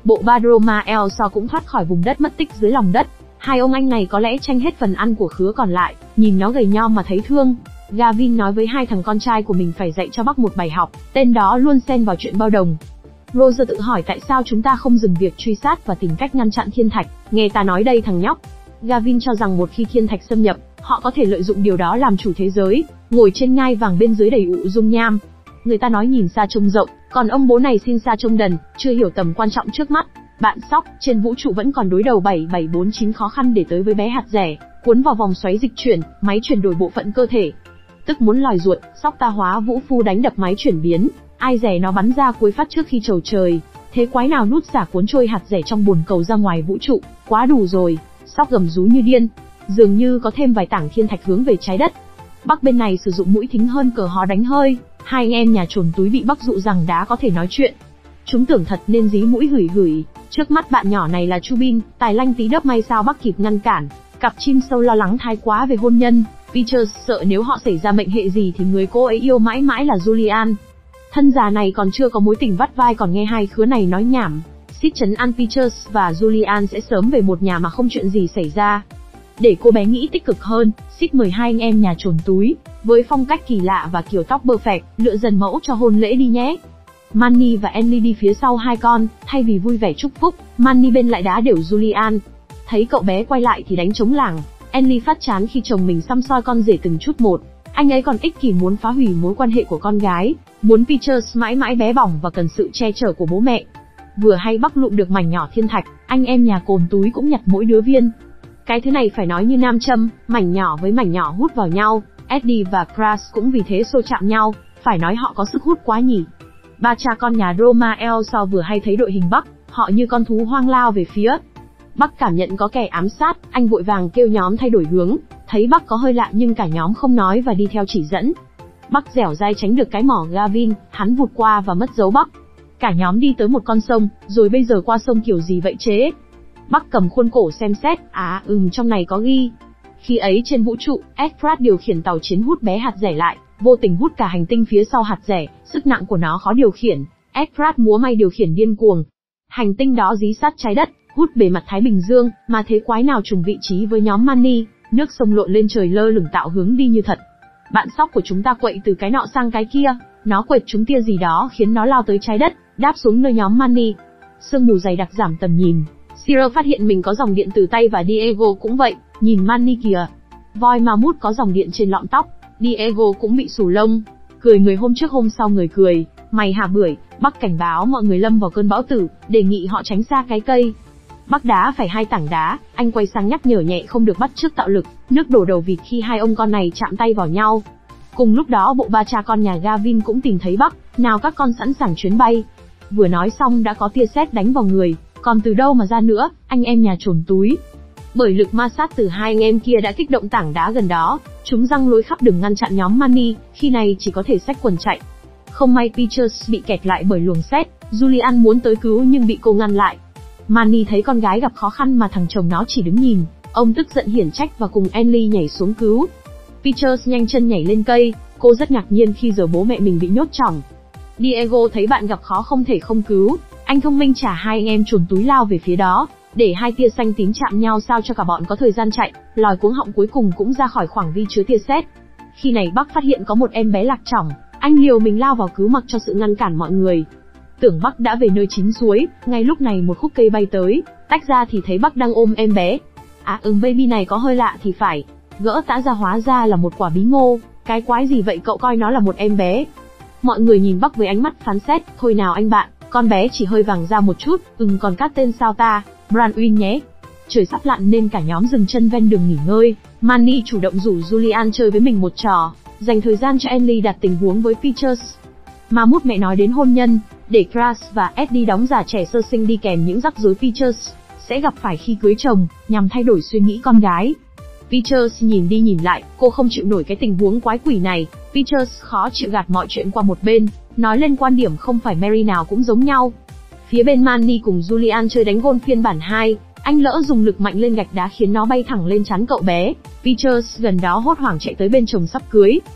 bộ ba Roma El So cũng thoát khỏi vùng đất mất tích dưới lòng đất. Hai ông anh này có lẽ tranh hết phần ăn của khứa còn lại, nhìn nó gầy nhom mà thấy thương. Gavin nói với hai thằng con trai của mình phải dạy cho Buck một bài học, tên đó luôn xen vào chuyện bao đồng. Roger tự hỏi tại sao chúng ta không dừng việc truy sát và tìm cách ngăn chặn thiên thạch, nghe ta nói đây thằng nhóc. Gavin cho rằng một khi thiên thạch xâm nhập, họ có thể lợi dụng điều đó làm chủ thế giới, ngồi trên ngai vàng bên dưới đầy ụ dung nham. Người ta nói nhìn xa trông rộng, còn ông bố này xin xa trông đần, chưa hiểu tầm quan trọng trước mắt. Bạn Sóc, trên vũ trụ vẫn còn đối đầu 7749 khó khăn để tới với bé hạt rẻ, cuốn vào vòng xoáy dịch chuyển, máy chuyển đổi bộ phận cơ thể. Tức muốn lòi ruột, Sóc ta hóa vũ phu đánh đập máy chuyển biến, ai rẻ nó bắn ra cuối phát trước khi trầu trời. Thế quái nào nút xả cuốn trôi hạt rẻ trong bồn cầu ra ngoài vũ trụ, quá đủ rồi. Sóc gầm rú như điên, dường như có thêm vài tảng thiên thạch hướng về trái đất. Buck bên này sử dụng mũi thính hơn cờ hó đánh hơi, hai anh em nhà trồn túi bị Buck dụ rằng đá có thể nói chuyện. Chúng tưởng thật nên dí mũi hửi hửi, trước mắt bạn nhỏ này là Chubin, tài lanh tí đớp may sao Buck kịp ngăn cản. Cặp chim sâu lo lắng thái quá về hôn nhân, Peter sợ nếu họ xảy ra mệnh hệ gì thì người cô ấy yêu mãi mãi là Julian. Thân già này còn chưa có mối tình vắt vai còn nghe hai khứa này nói nhảm. Sid trấn an Peters và Julian sẽ sớm về một nhà mà không chuyện gì xảy ra. Để cô bé nghĩ tích cực hơn, Sid mời hai anh em nhà trồn túi, với phong cách kỳ lạ và kiểu tóc perfect, lựa dần mẫu cho hôn lễ đi nhé. Manny và Enly đi phía sau hai con, thay vì vui vẻ chúc phúc, Manny bên lại đá đều Julian. Thấy cậu bé quay lại thì đánh trống lảng, Enly phát chán khi chồng mình săm soi con rể từng chút một. Anh ấy còn ích kỷ muốn phá hủy mối quan hệ của con gái, muốn Peters mãi mãi bé bỏng và cần sự che chở của bố mẹ. Vừa hay Buck lụm được mảnh nhỏ thiên thạch, anh em nhà cồn túi cũng nhặt mỗi đứa viên. Cái thứ này phải nói như nam châm, mảnh nhỏ với mảnh nhỏ hút vào nhau, Eddie và Crash cũng vì thế xô chạm nhau, phải nói họ có sức hút quá nhỉ. Ba cha con nhà Roma El So vừa hay thấy đội hình Buck, họ như con thú hoang lao về phía. Buck cảm nhận có kẻ ám sát, anh vội vàng kêu nhóm thay đổi hướng, thấy Buck có hơi lạ nhưng cả nhóm không nói và đi theo chỉ dẫn. Buck dẻo dai tránh được cái mỏ Gavin, hắn vụt qua và mất dấu Buck. Cả nhóm đi tới một con sông, rồi bây giờ qua sông kiểu gì vậy chế? Buck cầm khuôn cổ xem xét, trong này có ghi. Khi ấy trên vũ trụ, Efrat điều khiển tàu chiến hút bé hạt rẻ lại, vô tình hút cả hành tinh phía sau hạt rẻ, sức nặng của nó khó điều khiển. Efrat múa may điều khiển điên cuồng. Hành tinh đó dí sát trái đất, hút bề mặt Thái Bình Dương, mà thế quái nào trùng vị trí với nhóm Manny, nước sông lộn lên trời lơ lửng tạo hướng đi như thật. Bạn Sóc của chúng ta quậy từ cái nọ sang cái kia, nó quệt trúng tia gì đó khiến nó lao tới trái đất, đáp xuống nơi nhóm Manny. Sương mù dày đặc giảm tầm nhìn. Sierra phát hiện mình có dòng điện từ tay và Diego cũng vậy, nhìn Manny kìa. Voi Mammoth có dòng điện trên lọn tóc, Diego cũng bị xù lông. Cười người hôm trước hôm sau người cười, mày hả bưởi. Buck cảnh báo mọi người lâm vào cơn bão tử, đề nghị họ tránh xa cái cây. Buck đá phải hai tảng đá, anh quay sang nhắc nhở nhẹ không được bắt chước tạo lực, nước đổ đầu vịt khi hai ông con này chạm tay vào nhau. Cùng lúc đó bộ ba cha con nhà Gavin cũng tìm thấy Buck, nào các con sẵn sàng chuyến bay. Vừa nói xong đã có tia sét đánh vào người, còn từ đâu mà ra nữa, anh em nhà trồn túi. Bởi lực ma sát từ hai anh em kia đã kích động tảng đá gần đó, chúng giăng lối khắp đường ngăn chặn nhóm Manny, khi này chỉ có thể xách quần chạy. Không may Peters bị kẹt lại bởi luồng sét, Julian muốn tới cứu nhưng bị cô ngăn lại. Manny thấy con gái gặp khó khăn mà thằng chồng nó chỉ đứng nhìn, ông tức giận hiển trách và cùng Enly nhảy xuống cứu. Peters nhanh chân nhảy lên cây, cô rất ngạc nhiên khi giờ bố mẹ mình bị nhốt chỏng. Diego thấy bạn gặp khó không thể không cứu, anh thông minh trả hai anh em trồn túi lao về phía đó, để hai tia xanh tím chạm nhau sao cho cả bọn có thời gian chạy, lòi cuống họng cuối cùng cũng ra khỏi khoảng vi chứa tia sét. Khi này Buck phát hiện có một em bé lạc chỏng, anh liều mình lao vào cứu mặc cho sự ngăn cản mọi người. Tưởng Buck đã về nơi chín suối, ngay lúc này một khúc cây bay tới, tách ra thì thấy Buck đang ôm em bé. Baby này có hơi lạ thì phải. Gỡ tã ra hóa ra là một quả bí ngô, cái quái gì vậy cậu coi nó là một em bé. Mọi người nhìn Buck với ánh mắt phán xét, thôi nào anh bạn, con bé chỉ hơi vàng da một chút, còn các tên sao ta, Branwin nhé. Trời sắp lặn nên cả nhóm dừng chân ven đường nghỉ ngơi, Manny chủ động rủ Julian chơi với mình một trò, dành thời gian cho Enly đặt tình huống với Peters. Mammoth mẹ nói đến hôn nhân, để Crash và Eddie đóng giả trẻ sơ sinh đi kèm những rắc rối Peters sẽ gặp phải khi cưới chồng, nhằm thay đổi suy nghĩ con gái. Peters nhìn đi nhìn lại, cô không chịu nổi cái tình huống quái quỷ này. Peters khó chịu gạt mọi chuyện qua một bên, nói lên quan điểm không phải Mary nào cũng giống nhau. Phía bên Manny cùng Julian chơi đánh gôn phiên bản 2, anh lỡ dùng lực mạnh lên gạch đá khiến nó bay thẳng lên trán cậu bé. Peters gần đó hốt hoảng chạy tới bên chồng sắp cưới.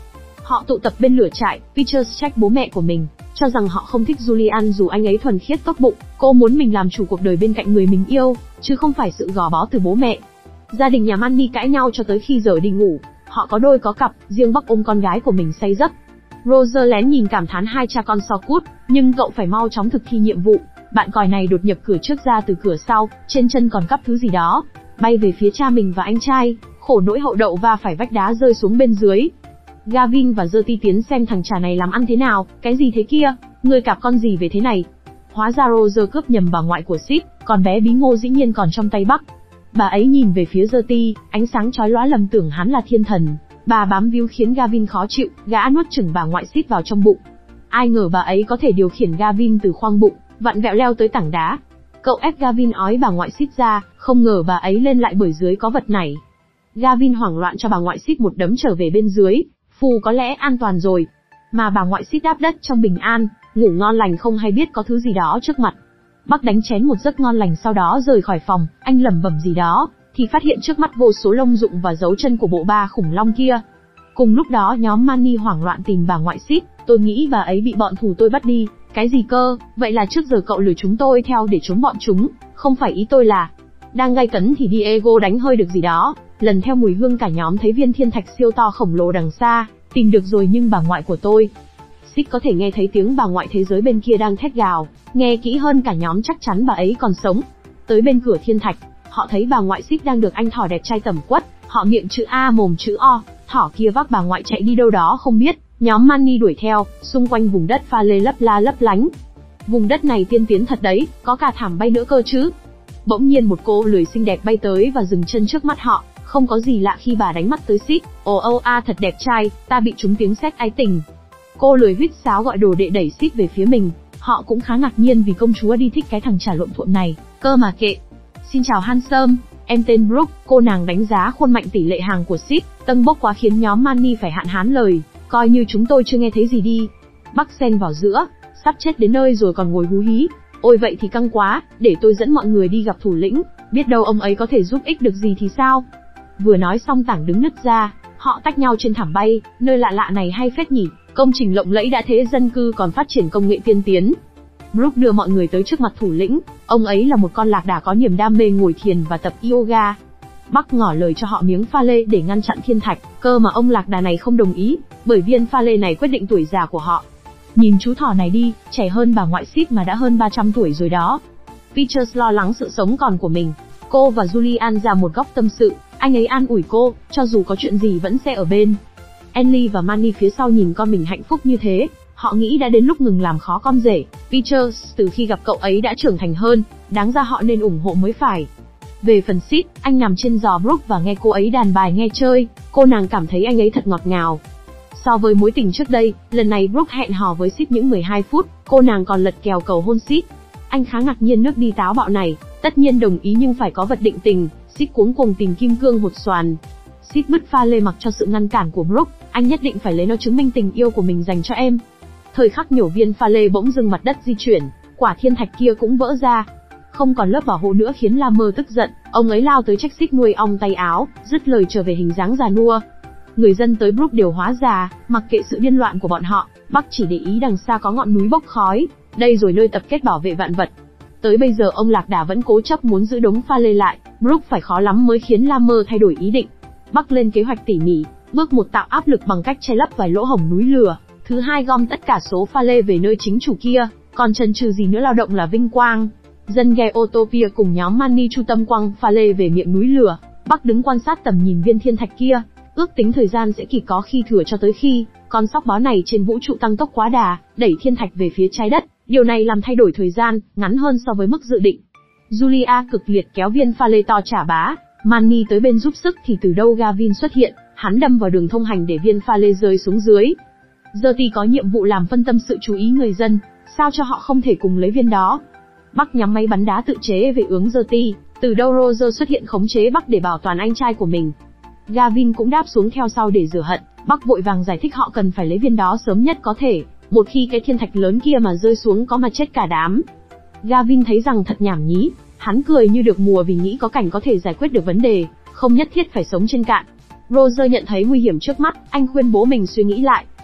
Họ tụ tập bên lửa trại, Peters trách bố mẹ của mình, cho rằng họ không thích Julian dù anh ấy thuần khiết tốt bụng, cô muốn mình làm chủ cuộc đời bên cạnh người mình yêu, chứ không phải sự gò bó từ bố mẹ. Gia đình nhà Manny cãi nhau cho tới khi giờ đi ngủ, họ có đôi có cặp, riêng Buck ôm con gái của mình say giấc. Roger lén nhìn cảm thán hai cha con so cút, nhưng cậu phải mau chóng thực thi nhiệm vụ. Bạn còi này đột nhập cửa trước ra từ cửa sau, trên chân còn cắp thứ gì đó, bay về phía cha mình và anh trai, khổ nỗi hậu đậu va phải vách đá rơi xuống bên dưới. Gavin và Gertie tiến xem thằng chả này làm ăn thế nào, cái gì thế kia, người cạp con gì về thế này. Hóa ra Roger cướp nhầm bà ngoại của Sid, còn bé bí ngô dĩ nhiên còn trong tay Buck. Bà ấy nhìn về phía Gertie, ánh sáng chói lóa lầm tưởng hắn là thiên thần. Bà bám víu khiến Gavin khó chịu, gã nuốt chửng bà ngoại Sid vào trong bụng. Ai ngờ bà ấy có thể điều khiển Gavin từ khoang bụng, vặn vẹo leo tới tảng đá. Cậu ép Gavin ói bà ngoại Sid ra, không ngờ bà ấy lên lại bởi dưới có vật này. Gavin hoảng loạn cho bà ngoại Sid một đấm trở về bên dưới, phù có lẽ an toàn rồi. Mà bà ngoại Sid đáp đất trong bình an, ngủ ngon lành không hay biết có thứ gì đó trước mặt. Buck đánh chén một giấc ngon lành sau đó rời khỏi phòng, anh lẩm bẩm gì đó, thì phát hiện trước mắt vô số lông dụng và dấu chân của bộ ba khủng long kia. Cùng lúc đó nhóm Manny hoảng loạn tìm bà ngoại Sid, tôi nghĩ bà ấy bị bọn thù tôi bắt đi. Cái gì cơ, vậy là trước giờ cậu lừa chúng tôi theo để trốn bọn chúng, không phải ý tôi là... Đang gay cấn thì Diego đánh hơi được gì đó, lần theo mùi hương cả nhóm thấy viên thiên thạch siêu to khổng lồ đằng xa, tìm được rồi nhưng bà ngoại của tôi... Sid có thể nghe thấy tiếng bà ngoại thế giới bên kia đang thét gào, nghe kỹ hơn cả nhóm chắc chắn bà ấy còn sống. Tới bên cửa thiên thạch, họ thấy bà ngoại Sid đang được anh thỏ đẹp trai tẩm quất, họ miệng chữ A mồm chữ O, thỏ kia vác bà ngoại chạy đi đâu đó không biết. Nhóm Manny đuổi theo, xung quanh vùng đất pha lê lấp la lấp lánh. Vùng đất này tiên tiến thật đấy, có cả thảm bay nữa cơ chứ. Bỗng nhiên một cô lười xinh đẹp bay tới và dừng chân trước mắt họ, không có gì lạ khi bà đánh mắt tới Sid. Ồ thật đẹp trai, ta bị trúng tiếng sét ái tình. Cô lười huýt sáo gọi đồ đệ đẩy Sid về phía mình, họ cũng khá ngạc nhiên vì công chúa đi thích cái thằng trả luộm thuộm này, cơ mà kệ. Xin chào Handsome, em tên Brooke, cô nàng đánh giá khuôn mạnh tỷ lệ hàng của Sid, tâng bốc quá khiến nhóm Manny phải hạn hán lời. Coi như chúng tôi chưa nghe thấy gì đi. Buck xen vào giữa, sắp chết đến nơi rồi còn ngồi hú hí. Ôi vậy thì căng quá, để tôi dẫn mọi người đi gặp thủ lĩnh, biết đâu ông ấy có thể giúp ích được gì thì sao. Vừa nói xong tảng đứng nứt ra, họ tách nhau trên thảm bay, nơi lạ lạ này hay phết nhỉ, công trình lộng lẫy đã thế dân cư còn phát triển công nghệ tiên tiến. Brooke đưa mọi người tới trước mặt thủ lĩnh, ông ấy là một con lạc đà có niềm đam mê ngồi thiền và tập yoga. Buck ngỏ lời cho họ miếng pha lê để ngăn chặn thiên thạch, cơ mà ông lạc đà này không đồng ý, bởi viên pha lê này quyết định tuổi già của họ. Nhìn chú thỏ này đi, trẻ hơn bà ngoại Sid mà đã hơn 300 tuổi rồi đó. Peters lo lắng sự sống còn của mình. Cô và Julian ra một góc tâm sự, anh ấy an ủi cô, cho dù có chuyện gì vẫn sẽ ở bên. Ellie và Manny phía sau nhìn con mình hạnh phúc như thế, họ nghĩ đã đến lúc ngừng làm khó con rể. Peters từ khi gặp cậu ấy đã trưởng thành hơn, đáng ra họ nên ủng hộ mới phải. Về phần Sid, anh nằm trên giò Brooke và nghe cô ấy đàn bài nghe chơi, cô nàng cảm thấy anh ấy thật ngọt ngào. So với mối tình trước đây, lần này Brooke hẹn hò với Sid những 12 phút, cô nàng còn lật kèo cầu hôn Sid. Anh khá ngạc nhiên nước đi táo bạo này, tất nhiên đồng ý nhưng phải có vật định tình. Sid cuống cuồng tìm kim cương hột xoàn. Sid bứt pha lê mặc cho sự ngăn cản của Brooke, anh nhất định phải lấy nó chứng minh tình yêu của mình dành cho em. Thời khắc nhổ viên pha lê bỗng dưng mặt đất di chuyển, quả thiên thạch kia cũng vỡ ra. Không còn lớp bảo hộ nữa khiến Lammer tức giận, ông ấy lao tới trách Sid nuôi ong tay áo, dứt lời trở về hình dáng già nua. Người dân tới Brooke đều hóa già, mặc kệ sự điên loạn của bọn họ, Buck chỉ để ý đằng xa có ngọn núi bốc khói, đây rồi nơi tập kết bảo vệ vạn vật. Tới bây giờ ông lạc đà vẫn cố chấp muốn giữ đống pha lê lại, Brooke phải khó lắm mới khiến Lammer thay đổi ý định. Buck lên kế hoạch tỉ mỉ, bước 1 tạo áp lực bằng cách che lấp vài lỗ hổng núi lửa, thứ 2 gom tất cả số pha lê về nơi chính chủ kia, còn chần chừ gì nữa, lao động là vinh quang. Dân ghe Utopia cùng nhóm Manny chu tâm quăng pha lê về miệng núi lửa, Buck đứng quan sát tầm nhìn viên thiên thạch kia, ước tính thời gian sẽ kịp có khi thừa cho tới khi con sóc báo này trên vũ trụ tăng tốc quá đà, đẩy thiên thạch về phía trái đất, điều này làm thay đổi thời gian, ngắn hơn so với mức dự định. Julia cực liệt kéo viên pha lê to trả bá, Manny tới bên giúp sức thì từ đâu Gavin xuất hiện, hắn đâm vào đường thông hành để viên pha lê rơi xuống dưới. Gertie có nhiệm vụ làm phân tâm sự chú ý người dân, sao cho họ không thể cùng lấy viên đó. Buck nhắm máy bắn đá tự chế về hướng Gertie, từ đâu Roger xuất hiện khống chế Buck để bảo toàn anh trai của mình. Gavin cũng đáp xuống theo sau để rửa hận, Buck vội vàng giải thích họ cần phải lấy viên đó sớm nhất có thể, một khi cái thiên thạch lớn kia mà rơi xuống có mà chết cả đám. Gavin thấy rằng thật nhảm nhí, hắn cười như được mùa vì nghĩ có cảnh có thể giải quyết được vấn đề, không nhất thiết phải sống trên cạn. Roger nhận thấy nguy hiểm trước mắt, anh khuyên bố mình suy nghĩ lại,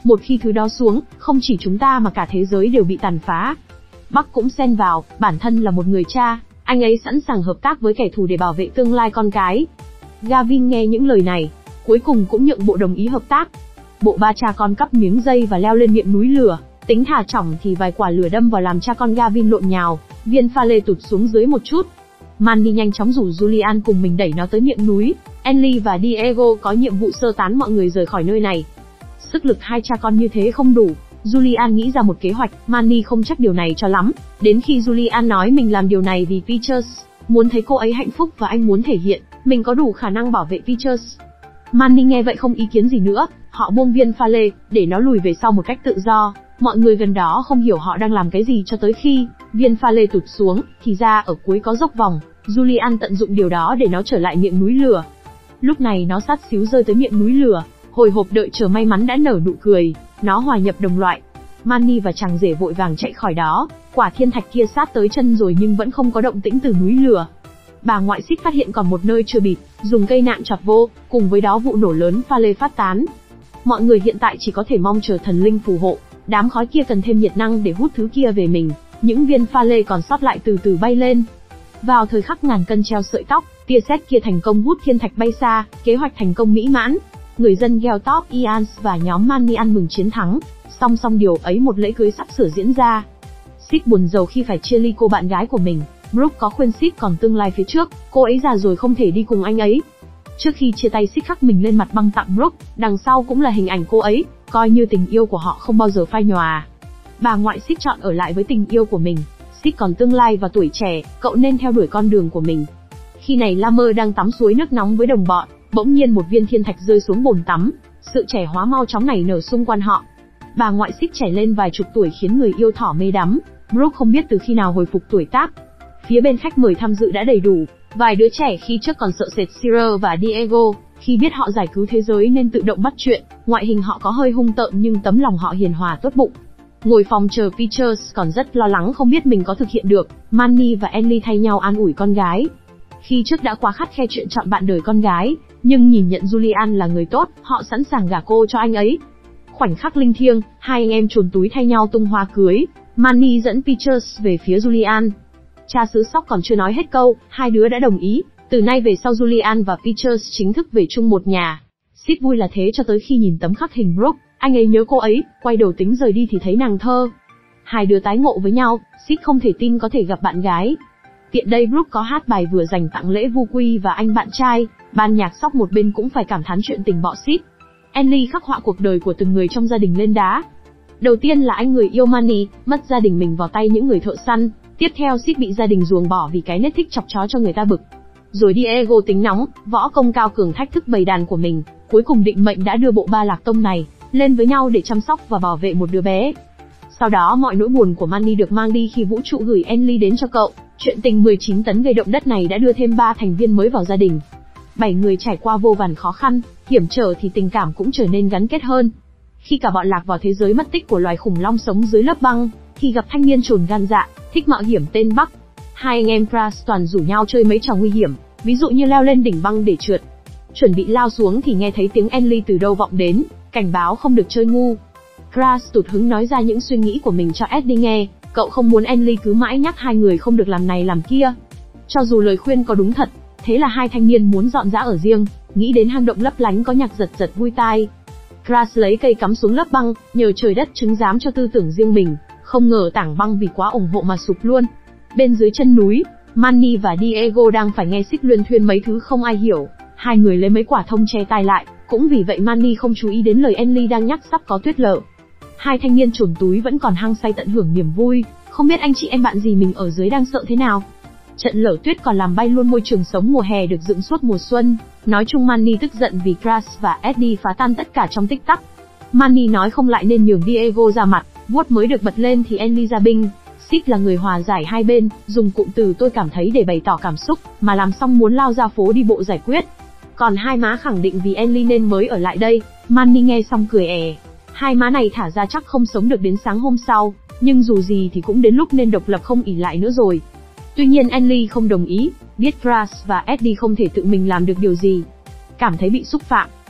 Một khi thứ đó xuống, không chỉ chúng ta mà cả thế giới đều bị tàn phá. Buck cũng xen vào, bản thân là một người cha, anh ấy sẵn sàng hợp tác với kẻ thù để bảo vệ tương lai con cái. Gavin nghe những lời này, cuối cùng cũng nhượng bộ đồng ý hợp tác. Bộ ba cha con cắp miếng dây và leo lên miệng núi lửa, tính thả chỏng thì vài quả lửa đâm vào làm cha con Gavin lộn nhào, viên pha lê tụt xuống dưới một chút. Manny nhanh chóng rủ Julian cùng mình đẩy nó tới miệng núi, Enly và Diego có nhiệm vụ sơ tán mọi người rời khỏi nơi này. Sức lực hai cha con như thế không đủ, Julian nghĩ ra một kế hoạch, Manny không chắc điều này cho lắm, đến khi Julian nói mình làm điều này vì Peaches, muốn thấy cô ấy hạnh phúc và anh muốn thể hiện, mình có đủ khả năng bảo vệ Peaches. Manny nghe vậy không ý kiến gì nữa, họ buông viên pha lê, để nó lùi về sau một cách tự do. Mọi người gần đó không hiểu họ đang làm cái gì cho tới khi viên pha lê tụt xuống, thì ra ở cuối có dốc vòng, Julian tận dụng điều đó để nó trở lại miệng núi lửa. Lúc này nó sát xíu rơi tới miệng núi lửa, hồi hộp đợi chờ may mắn đã nở nụ cười, nó hòa nhập đồng loại. Manny và chàng rể vội vàng chạy khỏi đó, quả thiên thạch kia sát tới chân rồi nhưng vẫn không có động tĩnh từ núi lửa. Bà ngoại xích phát hiện còn một nơi chưa bịt, dùng cây nạng chọc vô, cùng với đó vụ nổ lớn pha lê phát tán. Mọi người hiện tại chỉ có thể mong chờ thần linh phù hộ, đám khói kia cần thêm nhiệt năng để hút thứ kia về mình, những viên pha lê còn sót lại từ từ bay lên. Vào thời khắc ngàn cân treo sợi tóc, tia sét kia thành công hút thiên thạch bay xa, kế hoạch thành công mỹ mãn. Người dân Geltop Ians và nhóm Manny ăn mừng chiến thắng, song song điều ấy một lễ cưới sắp sửa diễn ra. Sid buồn rầu khi phải chia ly cô bạn gái của mình. Brooke có khuyên Sid còn tương lai phía trước, cô ấy già rồi không thể đi cùng anh ấy. Trước khi chia tay Sid khắc mình lên mặt băng tặng Brooke, đằng sau cũng là hình ảnh cô ấy, coi như tình yêu của họ không bao giờ phai nhòa. Bà ngoại Sid chọn ở lại với tình yêu của mình. Sid còn tương lai và tuổi trẻ, cậu nên theo đuổi con đường của mình. Khi này Lammer đang tắm suối nước nóng với đồng bọn, bỗng nhiên một viên thiên thạch rơi xuống bồn tắm, sự trẻ hóa mau chóng nảy nở xung quanh họ. Bà ngoại Sid trẻ lên vài chục tuổi khiến người yêu thỏ mê đắm. Brooke không biết từ khi nào hồi phục tuổi tác. Phía bên khách mời tham dự đã đầy đủ, vài đứa trẻ khi trước còn sợ sệt Sierra và Diego, khi biết họ giải cứu thế giới nên tự động bắt chuyện, ngoại hình họ có hơi hung tợn nhưng tấm lòng họ hiền hòa tốt bụng. Ngồi phòng chờ Peaches còn rất lo lắng không biết mình có thực hiện được, Manny và Enly thay nhau an ủi con gái. Khi trước đã quá khắt khe chuyện chọn bạn đời con gái, nhưng nhìn nhận Julian là người tốt, họ sẵn sàng gả cô cho anh ấy. Khoảnh khắc linh thiêng, hai anh em chồn túi thay nhau tung hoa cưới, Manny dẫn Peaches về phía Julian. Cha xứ Sóc còn chưa nói hết câu, hai đứa đã đồng ý, từ nay về sau Julian và Peaches chính thức về chung một nhà. Sid vui là thế cho tới khi nhìn tấm khắc hình Brooke, anh ấy nhớ cô ấy, quay đầu tính rời đi thì thấy nàng thơ. Hai đứa tái ngộ với nhau, Sid không thể tin có thể gặp bạn gái. Tiện đây Brooke có hát bài vừa dành tặng lễ vu quy và anh bạn trai, ban nhạc Sóc một bên cũng phải cảm thán chuyện tình bọ Sid. Enly khắc họa cuộc đời của từng người trong gia đình lên đá. Đầu tiên là anh người yêu Manny, mất gia đình mình vào tay những người thợ săn. Tiếp theo Sid bị gia đình ruồng bỏ vì cái nết thích chọc chó cho người ta bực. Rồi Diego tính nóng, võ công cao cường thách thức bầy đàn của mình, cuối cùng định mệnh đã đưa bộ ba lạc tông này lên với nhau để chăm sóc và bảo vệ một đứa bé. Sau đó mọi nỗi buồn của Manny được mang đi khi vũ trụ gửi Enly đến cho cậu. Chuyện tình 19 tấn gây động đất này đã đưa thêm 3 thành viên mới vào gia đình. 7 người trải qua vô vàn khó khăn, hiểm trở thì tình cảm cũng trở nên gắn kết hơn. Khi cả bọn lạc vào thế giới mất tích của loài khủng long sống dưới lớp băng, thì gặp thanh niên trồn gan dạ, thích mạo hiểm tên Buck. Hai anh em Crash toàn rủ nhau chơi mấy trò nguy hiểm, ví dụ như leo lên đỉnh băng để trượt. Chuẩn bị lao xuống thì nghe thấy tiếng Enly từ đâu vọng đến, cảnh báo không được chơi ngu. Crash tụt hứng nói ra những suy nghĩ của mình cho Eddie nghe, cậu không muốn Enly cứ mãi nhắc hai người không được làm này làm kia. Cho dù lời khuyên có đúng thật, thế là hai thanh niên muốn dọn dã ở riêng, nghĩ đến hang động lấp lánh có nhạc giật giật vui tai. Crash lấy cây cắm xuống lớp băng, nhờ trời đất chứng giám cho tư tưởng riêng mình, không ngờ tảng băng vì quá ủng hộ mà sụp luôn. Bên dưới chân núi, Manny và Diego đang phải nghe Sid luyên thuyên mấy thứ không ai hiểu, hai người lấy mấy quả thông che tai lại, cũng vì vậy Manny không chú ý đến lời Enly đang nhắc sắp có tuyết lở. Hai thanh niên chồn túi vẫn còn hăng say tận hưởng niềm vui, không biết anh chị em bạn gì mình ở dưới đang sợ thế nào. Trận lở tuyết còn làm bay luôn môi trường sống mùa hè được dựng suốt mùa xuân. Nói chung Manny tức giận vì Crash và Eddie phá tan tất cả trong tích tắc. Manny nói không lại nên nhường Diego ra mặt, vuốt mới được bật lên thì Enly ra binh. Sid là người hòa giải hai bên, dùng cụm từ tôi cảm thấy để bày tỏ cảm xúc, mà làm xong muốn lao ra phố đi bộ giải quyết. Còn hai má khẳng định vì Enly nên mới ở lại đây. Manny nghe xong cười ẻ. Hai má này thả ra chắc không sống được đến sáng hôm sau, nhưng dù gì thì cũng đến lúc nên độc lập không ỷ lại nữa rồi. Tuy nhiên Enly không đồng ý, biết Crash và Eddie không thể tự mình làm được điều gì. Cảm thấy bị xúc phạm,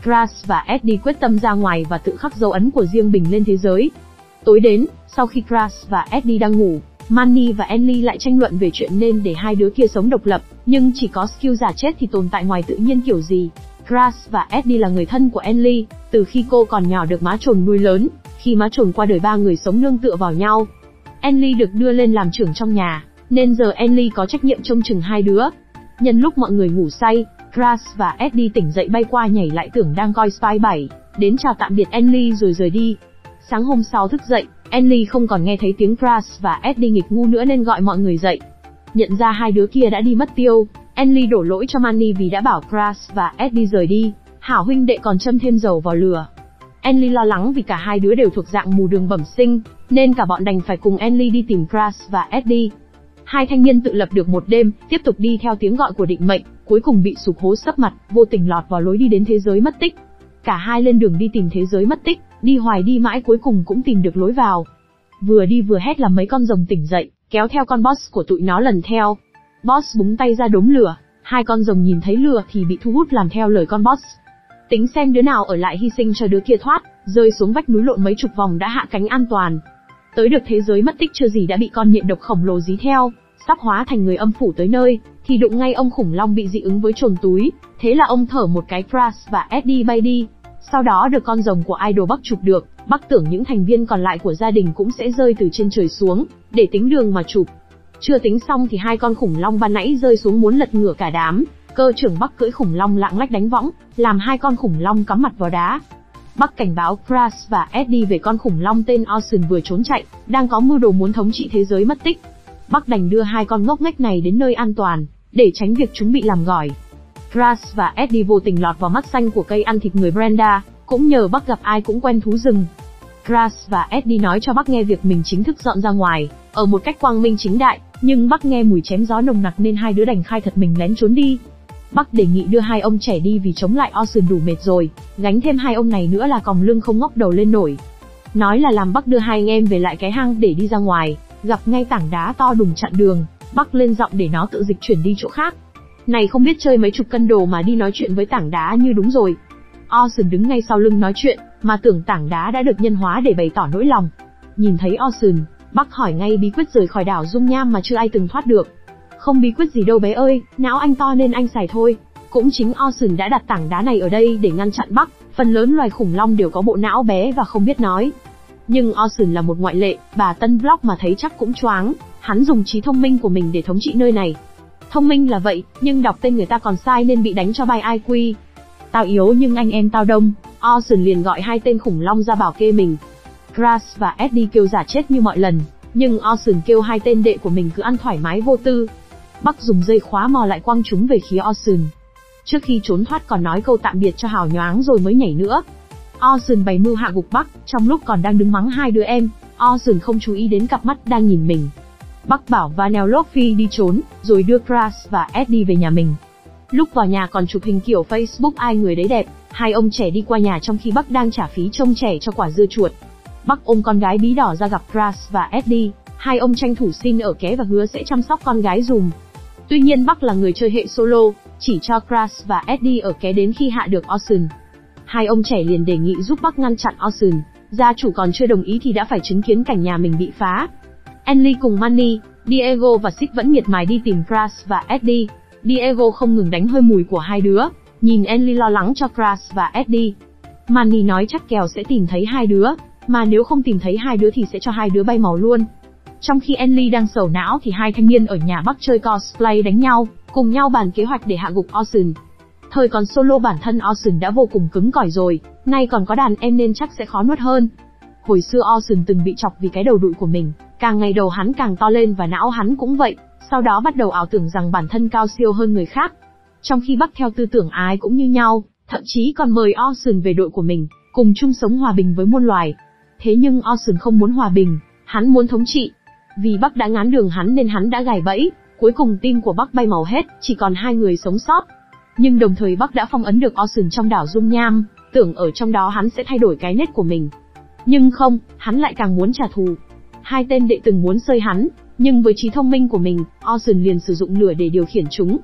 Grass và Eddie quyết tâm ra ngoài và tự khắc dấu ấn của riêng mình lên thế giới. Tối đến, sau khi Grass và Eddie đang ngủ, Manny và Enly lại tranh luận về chuyện nên để hai đứa kia sống độc lập, nhưng chỉ có Skill giả chết thì tồn tại ngoài tự nhiên kiểu gì. Grass và Eddie là người thân của Enly, từ khi cô còn nhỏ được má trồn nuôi lớn, khi má trồn qua đời ba người sống nương tựa vào nhau. Enly được đưa lên làm trưởng trong nhà, nên giờ Enly có trách nhiệm trông chừng hai đứa. Nhân lúc mọi người ngủ say, Grass và Eddie tỉnh dậy bay qua nhảy lại tưởng đang coi Spy 7, đến chào tạm biệt Enly rồi rời đi. Sáng hôm sau thức dậy, Enly không còn nghe thấy tiếng Grass và Eddie nghịch ngu nữa nên gọi mọi người dậy. Nhận ra hai đứa kia đã đi mất tiêu, Enly đổ lỗi cho Manny vì đã bảo Grass và Eddie rời đi, hảo huynh đệ còn châm thêm dầu vào lửa. Enly lo lắng vì cả hai đứa đều thuộc dạng mù đường bẩm sinh, nên cả bọn đành phải cùng Enly đi tìm Grass và Eddie. Hai thanh niên tự lập được một đêm, tiếp tục đi theo tiếng gọi của định mệnh, cuối cùng bị sụp hố sấp mặt, vô tình lọt vào lối đi đến thế giới mất tích. Cả hai lên đường đi tìm thế giới mất tích, đi hoài đi mãi cuối cùng cũng tìm được lối vào. Vừa đi vừa hét làm mấy con rồng tỉnh dậy, kéo theo con boss của tụi nó lần theo. Boss búng tay ra đốm lửa, hai con rồng nhìn thấy lửa thì bị thu hút làm theo lời con boss. Tính xem đứa nào ở lại hy sinh cho đứa kia thoát, rơi xuống vách núi lộn mấy chục vòng đã hạ cánh an toàn. Tới được thế giới mất tích chưa gì đã bị con nhện độc khổng lồ dí theo, sắp hóa thành người âm phủ tới nơi, thì đụng ngay ông khủng long bị dị ứng với trồn túi, thế là ông thở một cái Grass và Eddie bay đi. Sau đó được con rồng của idol Bắc chụp được, Bắc tưởng những thành viên còn lại của gia đình cũng sẽ rơi từ trên trời xuống, để tính đường mà chụp. Chưa tính xong thì hai con khủng long ban nãy rơi xuống muốn lật ngửa cả đám, cơ trưởng Bắc cưỡi khủng long lạng lách đánh võng, làm hai con khủng long cắm mặt vào đá. Bắc cảnh báo Grass và Eddie về con khủng long tên Ocean vừa trốn chạy, đang có mưu đồ muốn thống trị thế giới mất tích. Bắc đành đưa hai con ngốc nghếch này đến nơi an toàn, để tránh việc chúng bị làm gỏi. Grass và Eddie vô tình lọt vào mắt xanh của cây ăn thịt người Brenda, cũng nhờ Bắc gặp ai cũng quen thú rừng. Grass và Eddie nói cho Bắc nghe việc mình chính thức dọn ra ngoài, ở một cách quang minh chính đại, nhưng Bắc nghe mùi chém gió nồng nặc nên hai đứa đành khai thật mình lén trốn đi. Bắc đề nghị đưa hai ông trẻ đi vì chống lại Ocean đủ mệt rồi, gánh thêm hai ông này nữa là còng lưng không ngóc đầu lên nổi. Nói là làm Bắc đưa hai anh em về lại cái hang để đi ra ngoài, gặp ngay tảng đá to đùng chặn đường, Bắc lên giọng để nó tự dịch chuyển đi chỗ khác. Này không biết chơi mấy chục cân đồ mà đi nói chuyện với tảng đá như đúng rồi. Ocean đứng ngay sau lưng nói chuyện, mà tưởng tảng đá đã được nhân hóa để bày tỏ nỗi lòng. Nhìn thấy Ocean, Bắc hỏi ngay bí quyết rời khỏi đảo Dung Nham mà chưa ai từng thoát được. Không bí quyết gì đâu bé ơi, não anh to nên anh xài thôi. Cũng chính Ocean đã đặt tảng đá này ở đây để ngăn chặn Bắc, phần lớn loài khủng long đều có bộ não bé và không biết nói. Nhưng Ocean là một ngoại lệ, bà Tân Block mà thấy chắc cũng choáng, hắn dùng trí thông minh của mình để thống trị nơi này. Thông minh là vậy, nhưng đọc tên người ta còn sai nên bị đánh cho bay IQ. Tao yếu nhưng anh em tao đông, Ocean liền gọi hai tên khủng long ra bảo kê mình. Grass và Eddie kêu giả chết như mọi lần, nhưng Ocean kêu hai tên đệ của mình cứ ăn thoải mái vô tư. Bắc dùng dây khóa mò lại quăng chúng về phía Ocean. Trước khi trốn thoát còn nói câu tạm biệt cho hào nhoáng rồi mới nhảy nữa. Ocean bày mưu hạ gục Bắc, trong lúc còn đang đứng mắng hai đứa em, Ocean không chú ý đến cặp mắt đang nhìn mình. Bắc bảo Vanellope đi trốn, rồi đưa Grass và Eddie về nhà mình. Lúc vào nhà còn chụp hình kiểu Facebook ai người đấy đẹp, hai ông trẻ đi qua nhà trong khi Bắc đang trả phí trông trẻ cho quả dưa chuột. Bắc ôm con gái bí đỏ ra gặp Grass và Eddie, hai ông tranh thủ xin ở ké và hứa sẽ chăm sóc con gái dùm. Tuy nhiên Bắc là người chơi hệ solo, chỉ cho Grass và Eddie ở ké đến khi hạ được Ocean. Hai ông trẻ liền đề nghị giúp Bắc ngăn chặn Ocean, gia chủ còn chưa đồng ý thì đã phải chứng kiến cảnh nhà mình bị phá. Enly cùng Manny, Diego và Sid vẫn miệt mài đi tìm Grass và Eddie. Diego không ngừng đánh hơi mùi của hai đứa, nhìn Enly lo lắng cho Grass và Eddie. Manny nói chắc kèo sẽ tìm thấy hai đứa, mà nếu không tìm thấy hai đứa thì sẽ cho hai đứa bay màu luôn. Trong khi Enly đang sầu não thì hai thanh niên ở nhà Bắc chơi cosplay đánh nhau, cùng nhau bàn kế hoạch để hạ gục Ocean. Thời còn solo bản thân Ocean đã vô cùng cứng cỏi rồi, nay còn có đàn em nên chắc sẽ khó nuốt hơn. Hồi xưa Ocean từng bị chọc vì cái đầu đụi của mình, càng ngày đầu hắn càng to lên và não hắn cũng vậy, sau đó bắt đầu ảo tưởng rằng bản thân cao siêu hơn người khác. Trong khi Bắc theo tư tưởng ai cũng như nhau, thậm chí còn mời Ocean về đội của mình, cùng chung sống hòa bình với muôn loài. Thế nhưng Ocean không muốn hòa bình, hắn muốn thống trị. Vì Bắc đã ngán đường hắn nên hắn đã gài bẫy, cuối cùng team của Bắc bay màu hết, chỉ còn hai người sống sót. Nhưng đồng thời Bắc đã phong ấn được Ocean trong đảo Dung Nham, tưởng ở trong đó hắn sẽ thay đổi cái nết của mình. Nhưng không, hắn lại càng muốn trả thù. Hai tên đệ từng muốn xơi hắn, nhưng với trí thông minh của mình, Ocean liền sử dụng lửa để điều khiển chúng.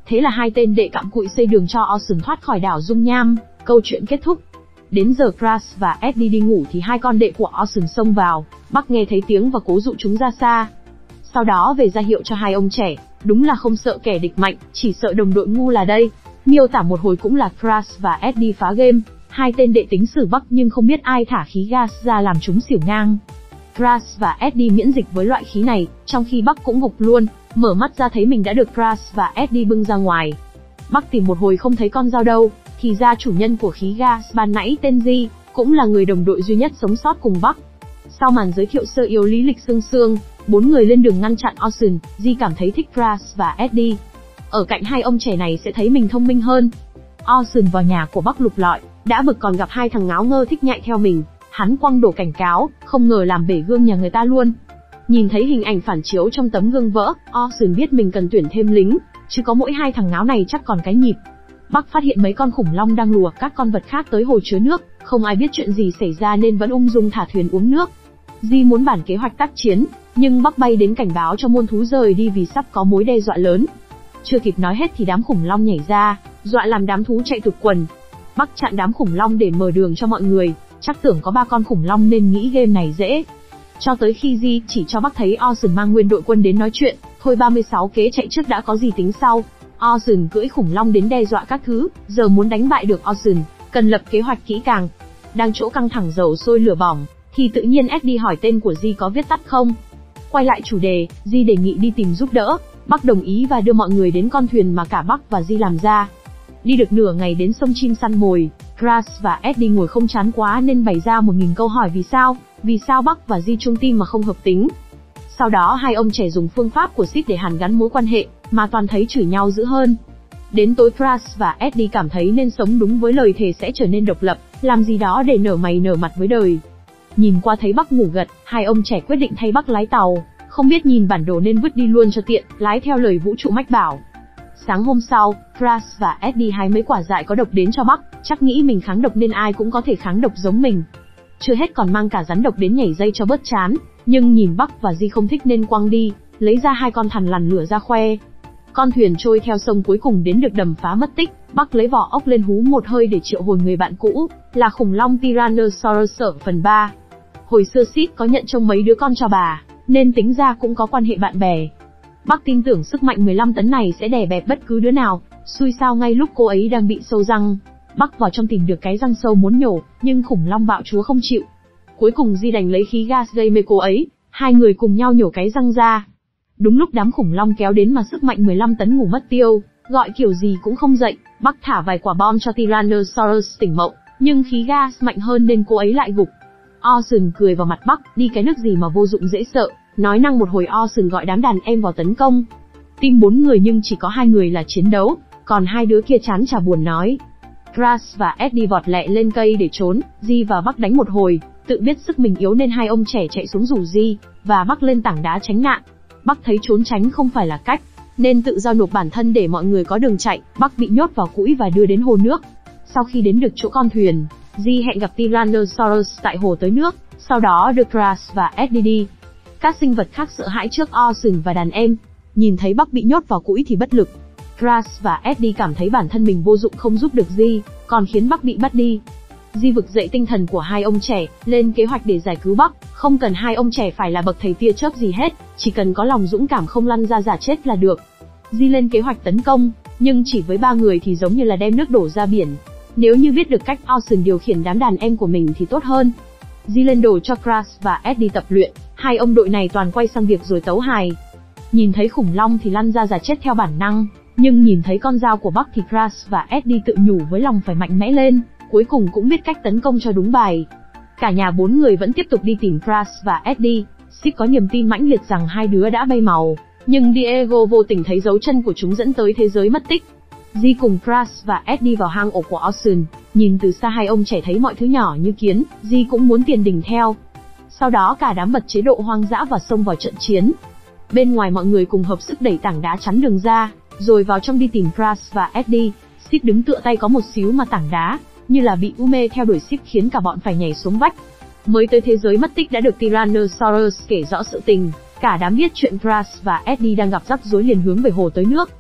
Thế là hai tên đệ cặm cụi xây đường cho Ocean thoát khỏi đảo dung nham, câu chuyện kết thúc. Đến giờ Crash và Eddie đi ngủ thì hai con đệ của Ocean xông vào, Buck nghe thấy tiếng và cố dụ chúng ra xa. Sau đó về ra hiệu cho hai ông trẻ, đúng là không sợ kẻ địch mạnh, chỉ sợ đồng đội ngu là đây. Miêu tả một hồi cũng là Crash và Eddie phá game, hai tên đệ tính xử Buck nhưng không biết ai thả khí gas ra làm chúng xỉu ngang. Crash và Eddie miễn dịch với loại khí này, trong khi Buck cũng gục luôn, mở mắt ra thấy mình đã được Crash và Eddie bưng ra ngoài. Buck tìm một hồi không thấy con dao đâu, thì ra chủ nhân của khí gas ban nãy tên G, cũng là người đồng đội duy nhất sống sót cùng Buck. Sau màn giới thiệu sơ yếu lý lịch sương, bốn người lên đường ngăn chặn Ocean, G cảm thấy thích Crash và Eddie. Ở cạnh hai ông trẻ này sẽ thấy mình thông minh hơn. Ocean vào nhà của Buck lục lọi, đã bực còn gặp hai thằng ngáo ngơ thích nhại theo mình. Hắn quăng đổ cảnh cáo, không ngờ làm bể gương nhà người ta luôn. Nhìn thấy hình ảnh phản chiếu trong tấm gương vỡ, Ocean biết mình cần tuyển thêm lính, chứ có mỗi hai thằng ngáo này chắc còn cái nhịp. Buck phát hiện mấy con khủng long đang lùa các con vật khác tới hồ chứa nước, không ai biết chuyện gì xảy ra nên vẫn ung dung thả thuyền uống nước. Di muốn bản kế hoạch tác chiến, nhưng Buck bay đến cảnh báo cho muôn thú rời đi vì sắp có mối đe dọa lớn. Chưa kịp nói hết thì đám khủng long nhảy ra, dọa làm đám thú chạy tụt quần. Buck chặn đám khủng long để mở đường cho mọi người, chắc tưởng có 3 con khủng long nên nghĩ game này dễ. Cho tới khi Di chỉ cho Buck thấy Ocean mang nguyên đội quân đến nói chuyện, thôi 36 kế chạy trước đã có gì tính sau. Ocean cưỡi khủng long đến đe dọa các thứ, giờ muốn đánh bại được Ocean, cần lập kế hoạch kỹ càng. Đang chỗ căng thẳng dầu sôi lửa bỏng, thì tự nhiên Eddie hỏi tên của Di có viết tắt không. Quay lại chủ đề, Di đề nghị đi tìm giúp đỡ, Buck đồng ý và đưa mọi người đến con thuyền mà cả Buck và Di làm ra. Đi được nửa ngày đến sông chim săn mồi, Crash và Eddie ngồi không chán quá nên bày ra 1000 câu hỏi vì sao Buck và Di chung team mà không hợp tính. Sau đó hai ông trẻ dùng phương pháp của Sid để hàn gắn mối quan hệ, mà toàn thấy chửi nhau dữ hơn. Đến tối Crash và Eddie cảm thấy nên sống đúng với lời thề sẽ trở nên độc lập, làm gì đó để nở mày nở mặt với đời. Nhìn qua thấy Buck ngủ gật, hai ông trẻ quyết định thay Buck lái tàu, không biết nhìn bản đồ nên vứt đi luôn cho tiện, lái theo lời vũ trụ mách bảo. Sáng hôm sau, Crash và Eddie hái mấy quả dại có độc đến cho Buck, chắc nghĩ mình kháng độc nên ai cũng có thể kháng độc giống mình. Chưa hết còn mang cả rắn độc đến nhảy dây cho bớt chán, nhưng nhìn Buck và Di không thích nên quăng đi, lấy ra hai con thằn lằn lửa ra khoe. Con thuyền trôi theo sông cuối cùng đến được đầm phá mất tích, Buck lấy vỏ ốc lên hú một hơi để triệu hồi người bạn cũ, là khủng long Tyrannosaurus ở phần 3. Hồi xưa Sid có nhận trông mấy đứa con cho bà, nên tính ra cũng có quan hệ bạn bè. Buck tin tưởng sức mạnh 15 tấn này sẽ đè bẹp bất cứ đứa nào, xui sao ngay lúc cô ấy đang bị sâu răng. Buck vào trong tìm được cái răng sâu muốn nhổ, nhưng khủng long bạo chúa không chịu. Cuối cùng Di đành lấy khí gas gây mê cô ấy, hai người cùng nhau nhổ cái răng ra. Đúng lúc đám khủng long kéo đến mà sức mạnh 15 tấn ngủ mất tiêu, gọi kiểu gì cũng không dậy. Buck thả vài quả bom cho Tyrannosaurus tỉnh mộng, nhưng khí gas mạnh hơn nên cô ấy lại gục. Ocean cười vào mặt Buck, đi cái nước gì mà vô dụng dễ sợ. Nói năng một hồi Ocean gọi đám đàn em vào tấn công. Team 4 người nhưng chỉ có 2 người là chiến đấu, còn hai đứa kia chán chả buồn nói. Crash và Eddie vọt lẹ lên cây để trốn, Di và Buck đánh một hồi, tự biết sức mình yếu nên hai ông trẻ chạy xuống rủ Di và Buck lên tảng đá tránh nạn. Buck thấy trốn tránh không phải là cách, nên tự giao nộp bản thân để mọi người có đường chạy. Buck bị nhốt vào cũi và đưa đến hồ nước. Sau khi đến được chỗ con thuyền, Di hẹn gặp Tyrannosaurus tại hồ tới nước, sau đó đưa Crash và Eddie đi. Các sinh vật khác sợ hãi trước Ocean và đàn em, nhìn thấy Buck bị nhốt vào cũi thì bất lực. Crash và Eddie cảm thấy bản thân mình vô dụng không giúp được Di, còn khiến Buck bị bắt đi. Di vực dậy tinh thần của hai ông trẻ, lên kế hoạch để giải cứu Buck, không cần hai ông trẻ phải là bậc thầy tia chớp gì hết, chỉ cần có lòng dũng cảm không lăn ra giả chết là được. Di lên kế hoạch tấn công, nhưng chỉ với 3 người thì giống như là đem nước đổ ra biển. Nếu như biết được cách Ocean điều khiển đám đàn em của mình thì tốt hơn. Di lên đồ cho Crash và Eddie tập luyện, hai ông đội này toàn quay sang việc rồi tấu hài. Nhìn thấy khủng long thì lăn ra giả chết theo bản năng, nhưng nhìn thấy con dao của Buck thì Crash và Eddie tự nhủ với lòng phải mạnh mẽ lên, cuối cùng cũng biết cách tấn công cho đúng bài. Cả nhà 4 người vẫn tiếp tục đi tìm Crash và Eddie. Sid có niềm tin mãnh liệt rằng hai đứa đã bay màu, nhưng Diego vô tình thấy dấu chân của chúng dẫn tới thế giới mất tích. Di cùng Crash và Eddie vào hang ổ của Ocean, nhìn từ xa hai ông trẻ thấy mọi thứ nhỏ như kiến, Di cũng muốn tiền đình theo. Sau đó cả đám bật chế độ hoang dã và xông vào trận chiến. Bên ngoài mọi người cùng hợp sức đẩy tảng đá chắn đường ra, rồi vào trong đi tìm Crash và Eddie. Sid đứng tựa tay có một xíu mà tảng đá, như là bị u mê theo đuổi Sid khiến cả bọn phải nhảy xuống vách. Mới tới thế giới mất tích đã được Tyrannosaurus kể rõ sự tình, cả đám biết chuyện Crash và Eddie đang gặp rắc rối liền hướng về hồ tới nước.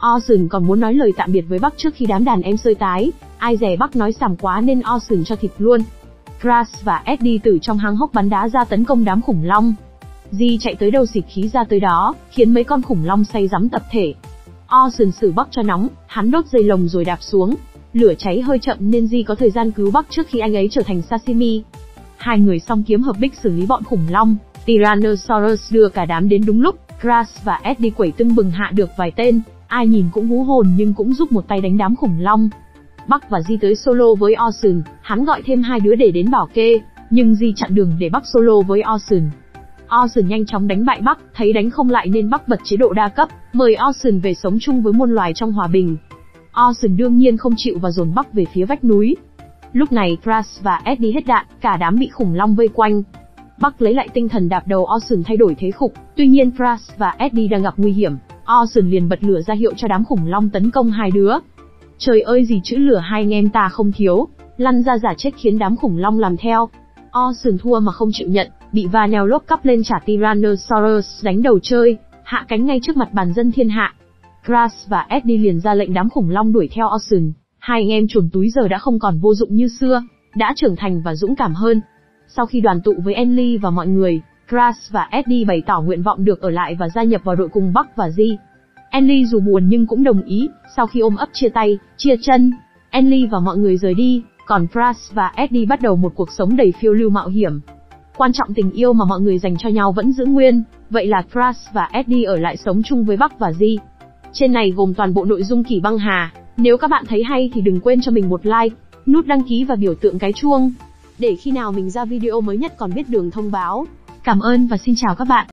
Orson còn muốn nói lời tạm biệt với Buck trước khi đám đàn em sơi tái, ai dè Buck nói xàm quá nên Orson cho thịt luôn. Crash và Eddie từ trong hang hốc bắn đá ra tấn công đám khủng long. Dee chạy tới đâu xịt khí ra tới đó, khiến mấy con khủng long say rắm tập thể. Orson xử Buck cho nóng, hắn đốt dây lồng rồi đạp xuống. Lửa cháy hơi chậm nên Dee có thời gian cứu Buck trước khi anh ấy trở thành sashimi. Hai người song kiếm hợp bích xử lý bọn khủng long. Tyrannosaurus đưa cả đám đến đúng lúc, Crash và Eddie quẩy tưng bừng hạ được vài tên, ai nhìn cũng hú hồn nhưng cũng giúp một tay đánh đám khủng long. Buck và Dee tới solo với Orson, hắn gọi thêm hai đứa để đến bảo kê, nhưng Dee chặn đường để Buck solo với Orson. Orson nhanh chóng đánh bại Buck, thấy đánh không lại nên Buck bật chế độ đa cấp, mời Orson về sống chung với muôn loài trong hòa bình. Orson đương nhiên không chịu và dồn Buck về phía vách núi. Lúc này Crash và Eddie hết đạn, cả đám bị khủng long vây quanh. Buck lấy lại tinh thần đạp đầu Orson thay đổi thế cục, tuy nhiên Crash và Eddie đang gặp nguy hiểm, Orson liền bật lửa ra hiệu cho đám khủng long tấn công hai đứa. Trời ơi gì chữ lửa hai anh em ta không thiếu, lăn ra giả chết khiến đám khủng long làm theo. Orson thua mà không chịu nhận, bị Vanellope cắp lên trả Tyrannosaurus đánh đầu chơi, hạ cánh ngay trước mặt bàn dân thiên hạ. Crash và Eddie liền ra lệnh đám khủng long đuổi theo Orson. Hai anh em chuồn túi giờ đã không còn vô dụng như xưa, đã trưởng thành và dũng cảm hơn. Sau khi đoàn tụ với Enlil và mọi người, Crash và Eddie bày tỏ nguyện vọng được ở lại và gia nhập vào đội cùng Buck và Dee. Enlil dù buồn nhưng cũng đồng ý. Sau khi ôm ấp chia tay, chia chân, Enlil và mọi người rời đi, còn Crash và Eddie bắt đầu một cuộc sống đầy phiêu lưu mạo hiểm. Quan trọng tình yêu mà mọi người dành cho nhau vẫn giữ nguyên, vậy là Crash và Eddie ở lại sống chung với Buck và Dee. Trên này gồm toàn bộ nội dung Kỷ Băng Hà. Nếu các bạn thấy hay thì đừng quên cho mình một like, nút đăng ký và biểu tượng cái chuông, để khi nào mình ra video mới nhất còn biết đường thông báo. Cảm ơn và xin chào các bạn.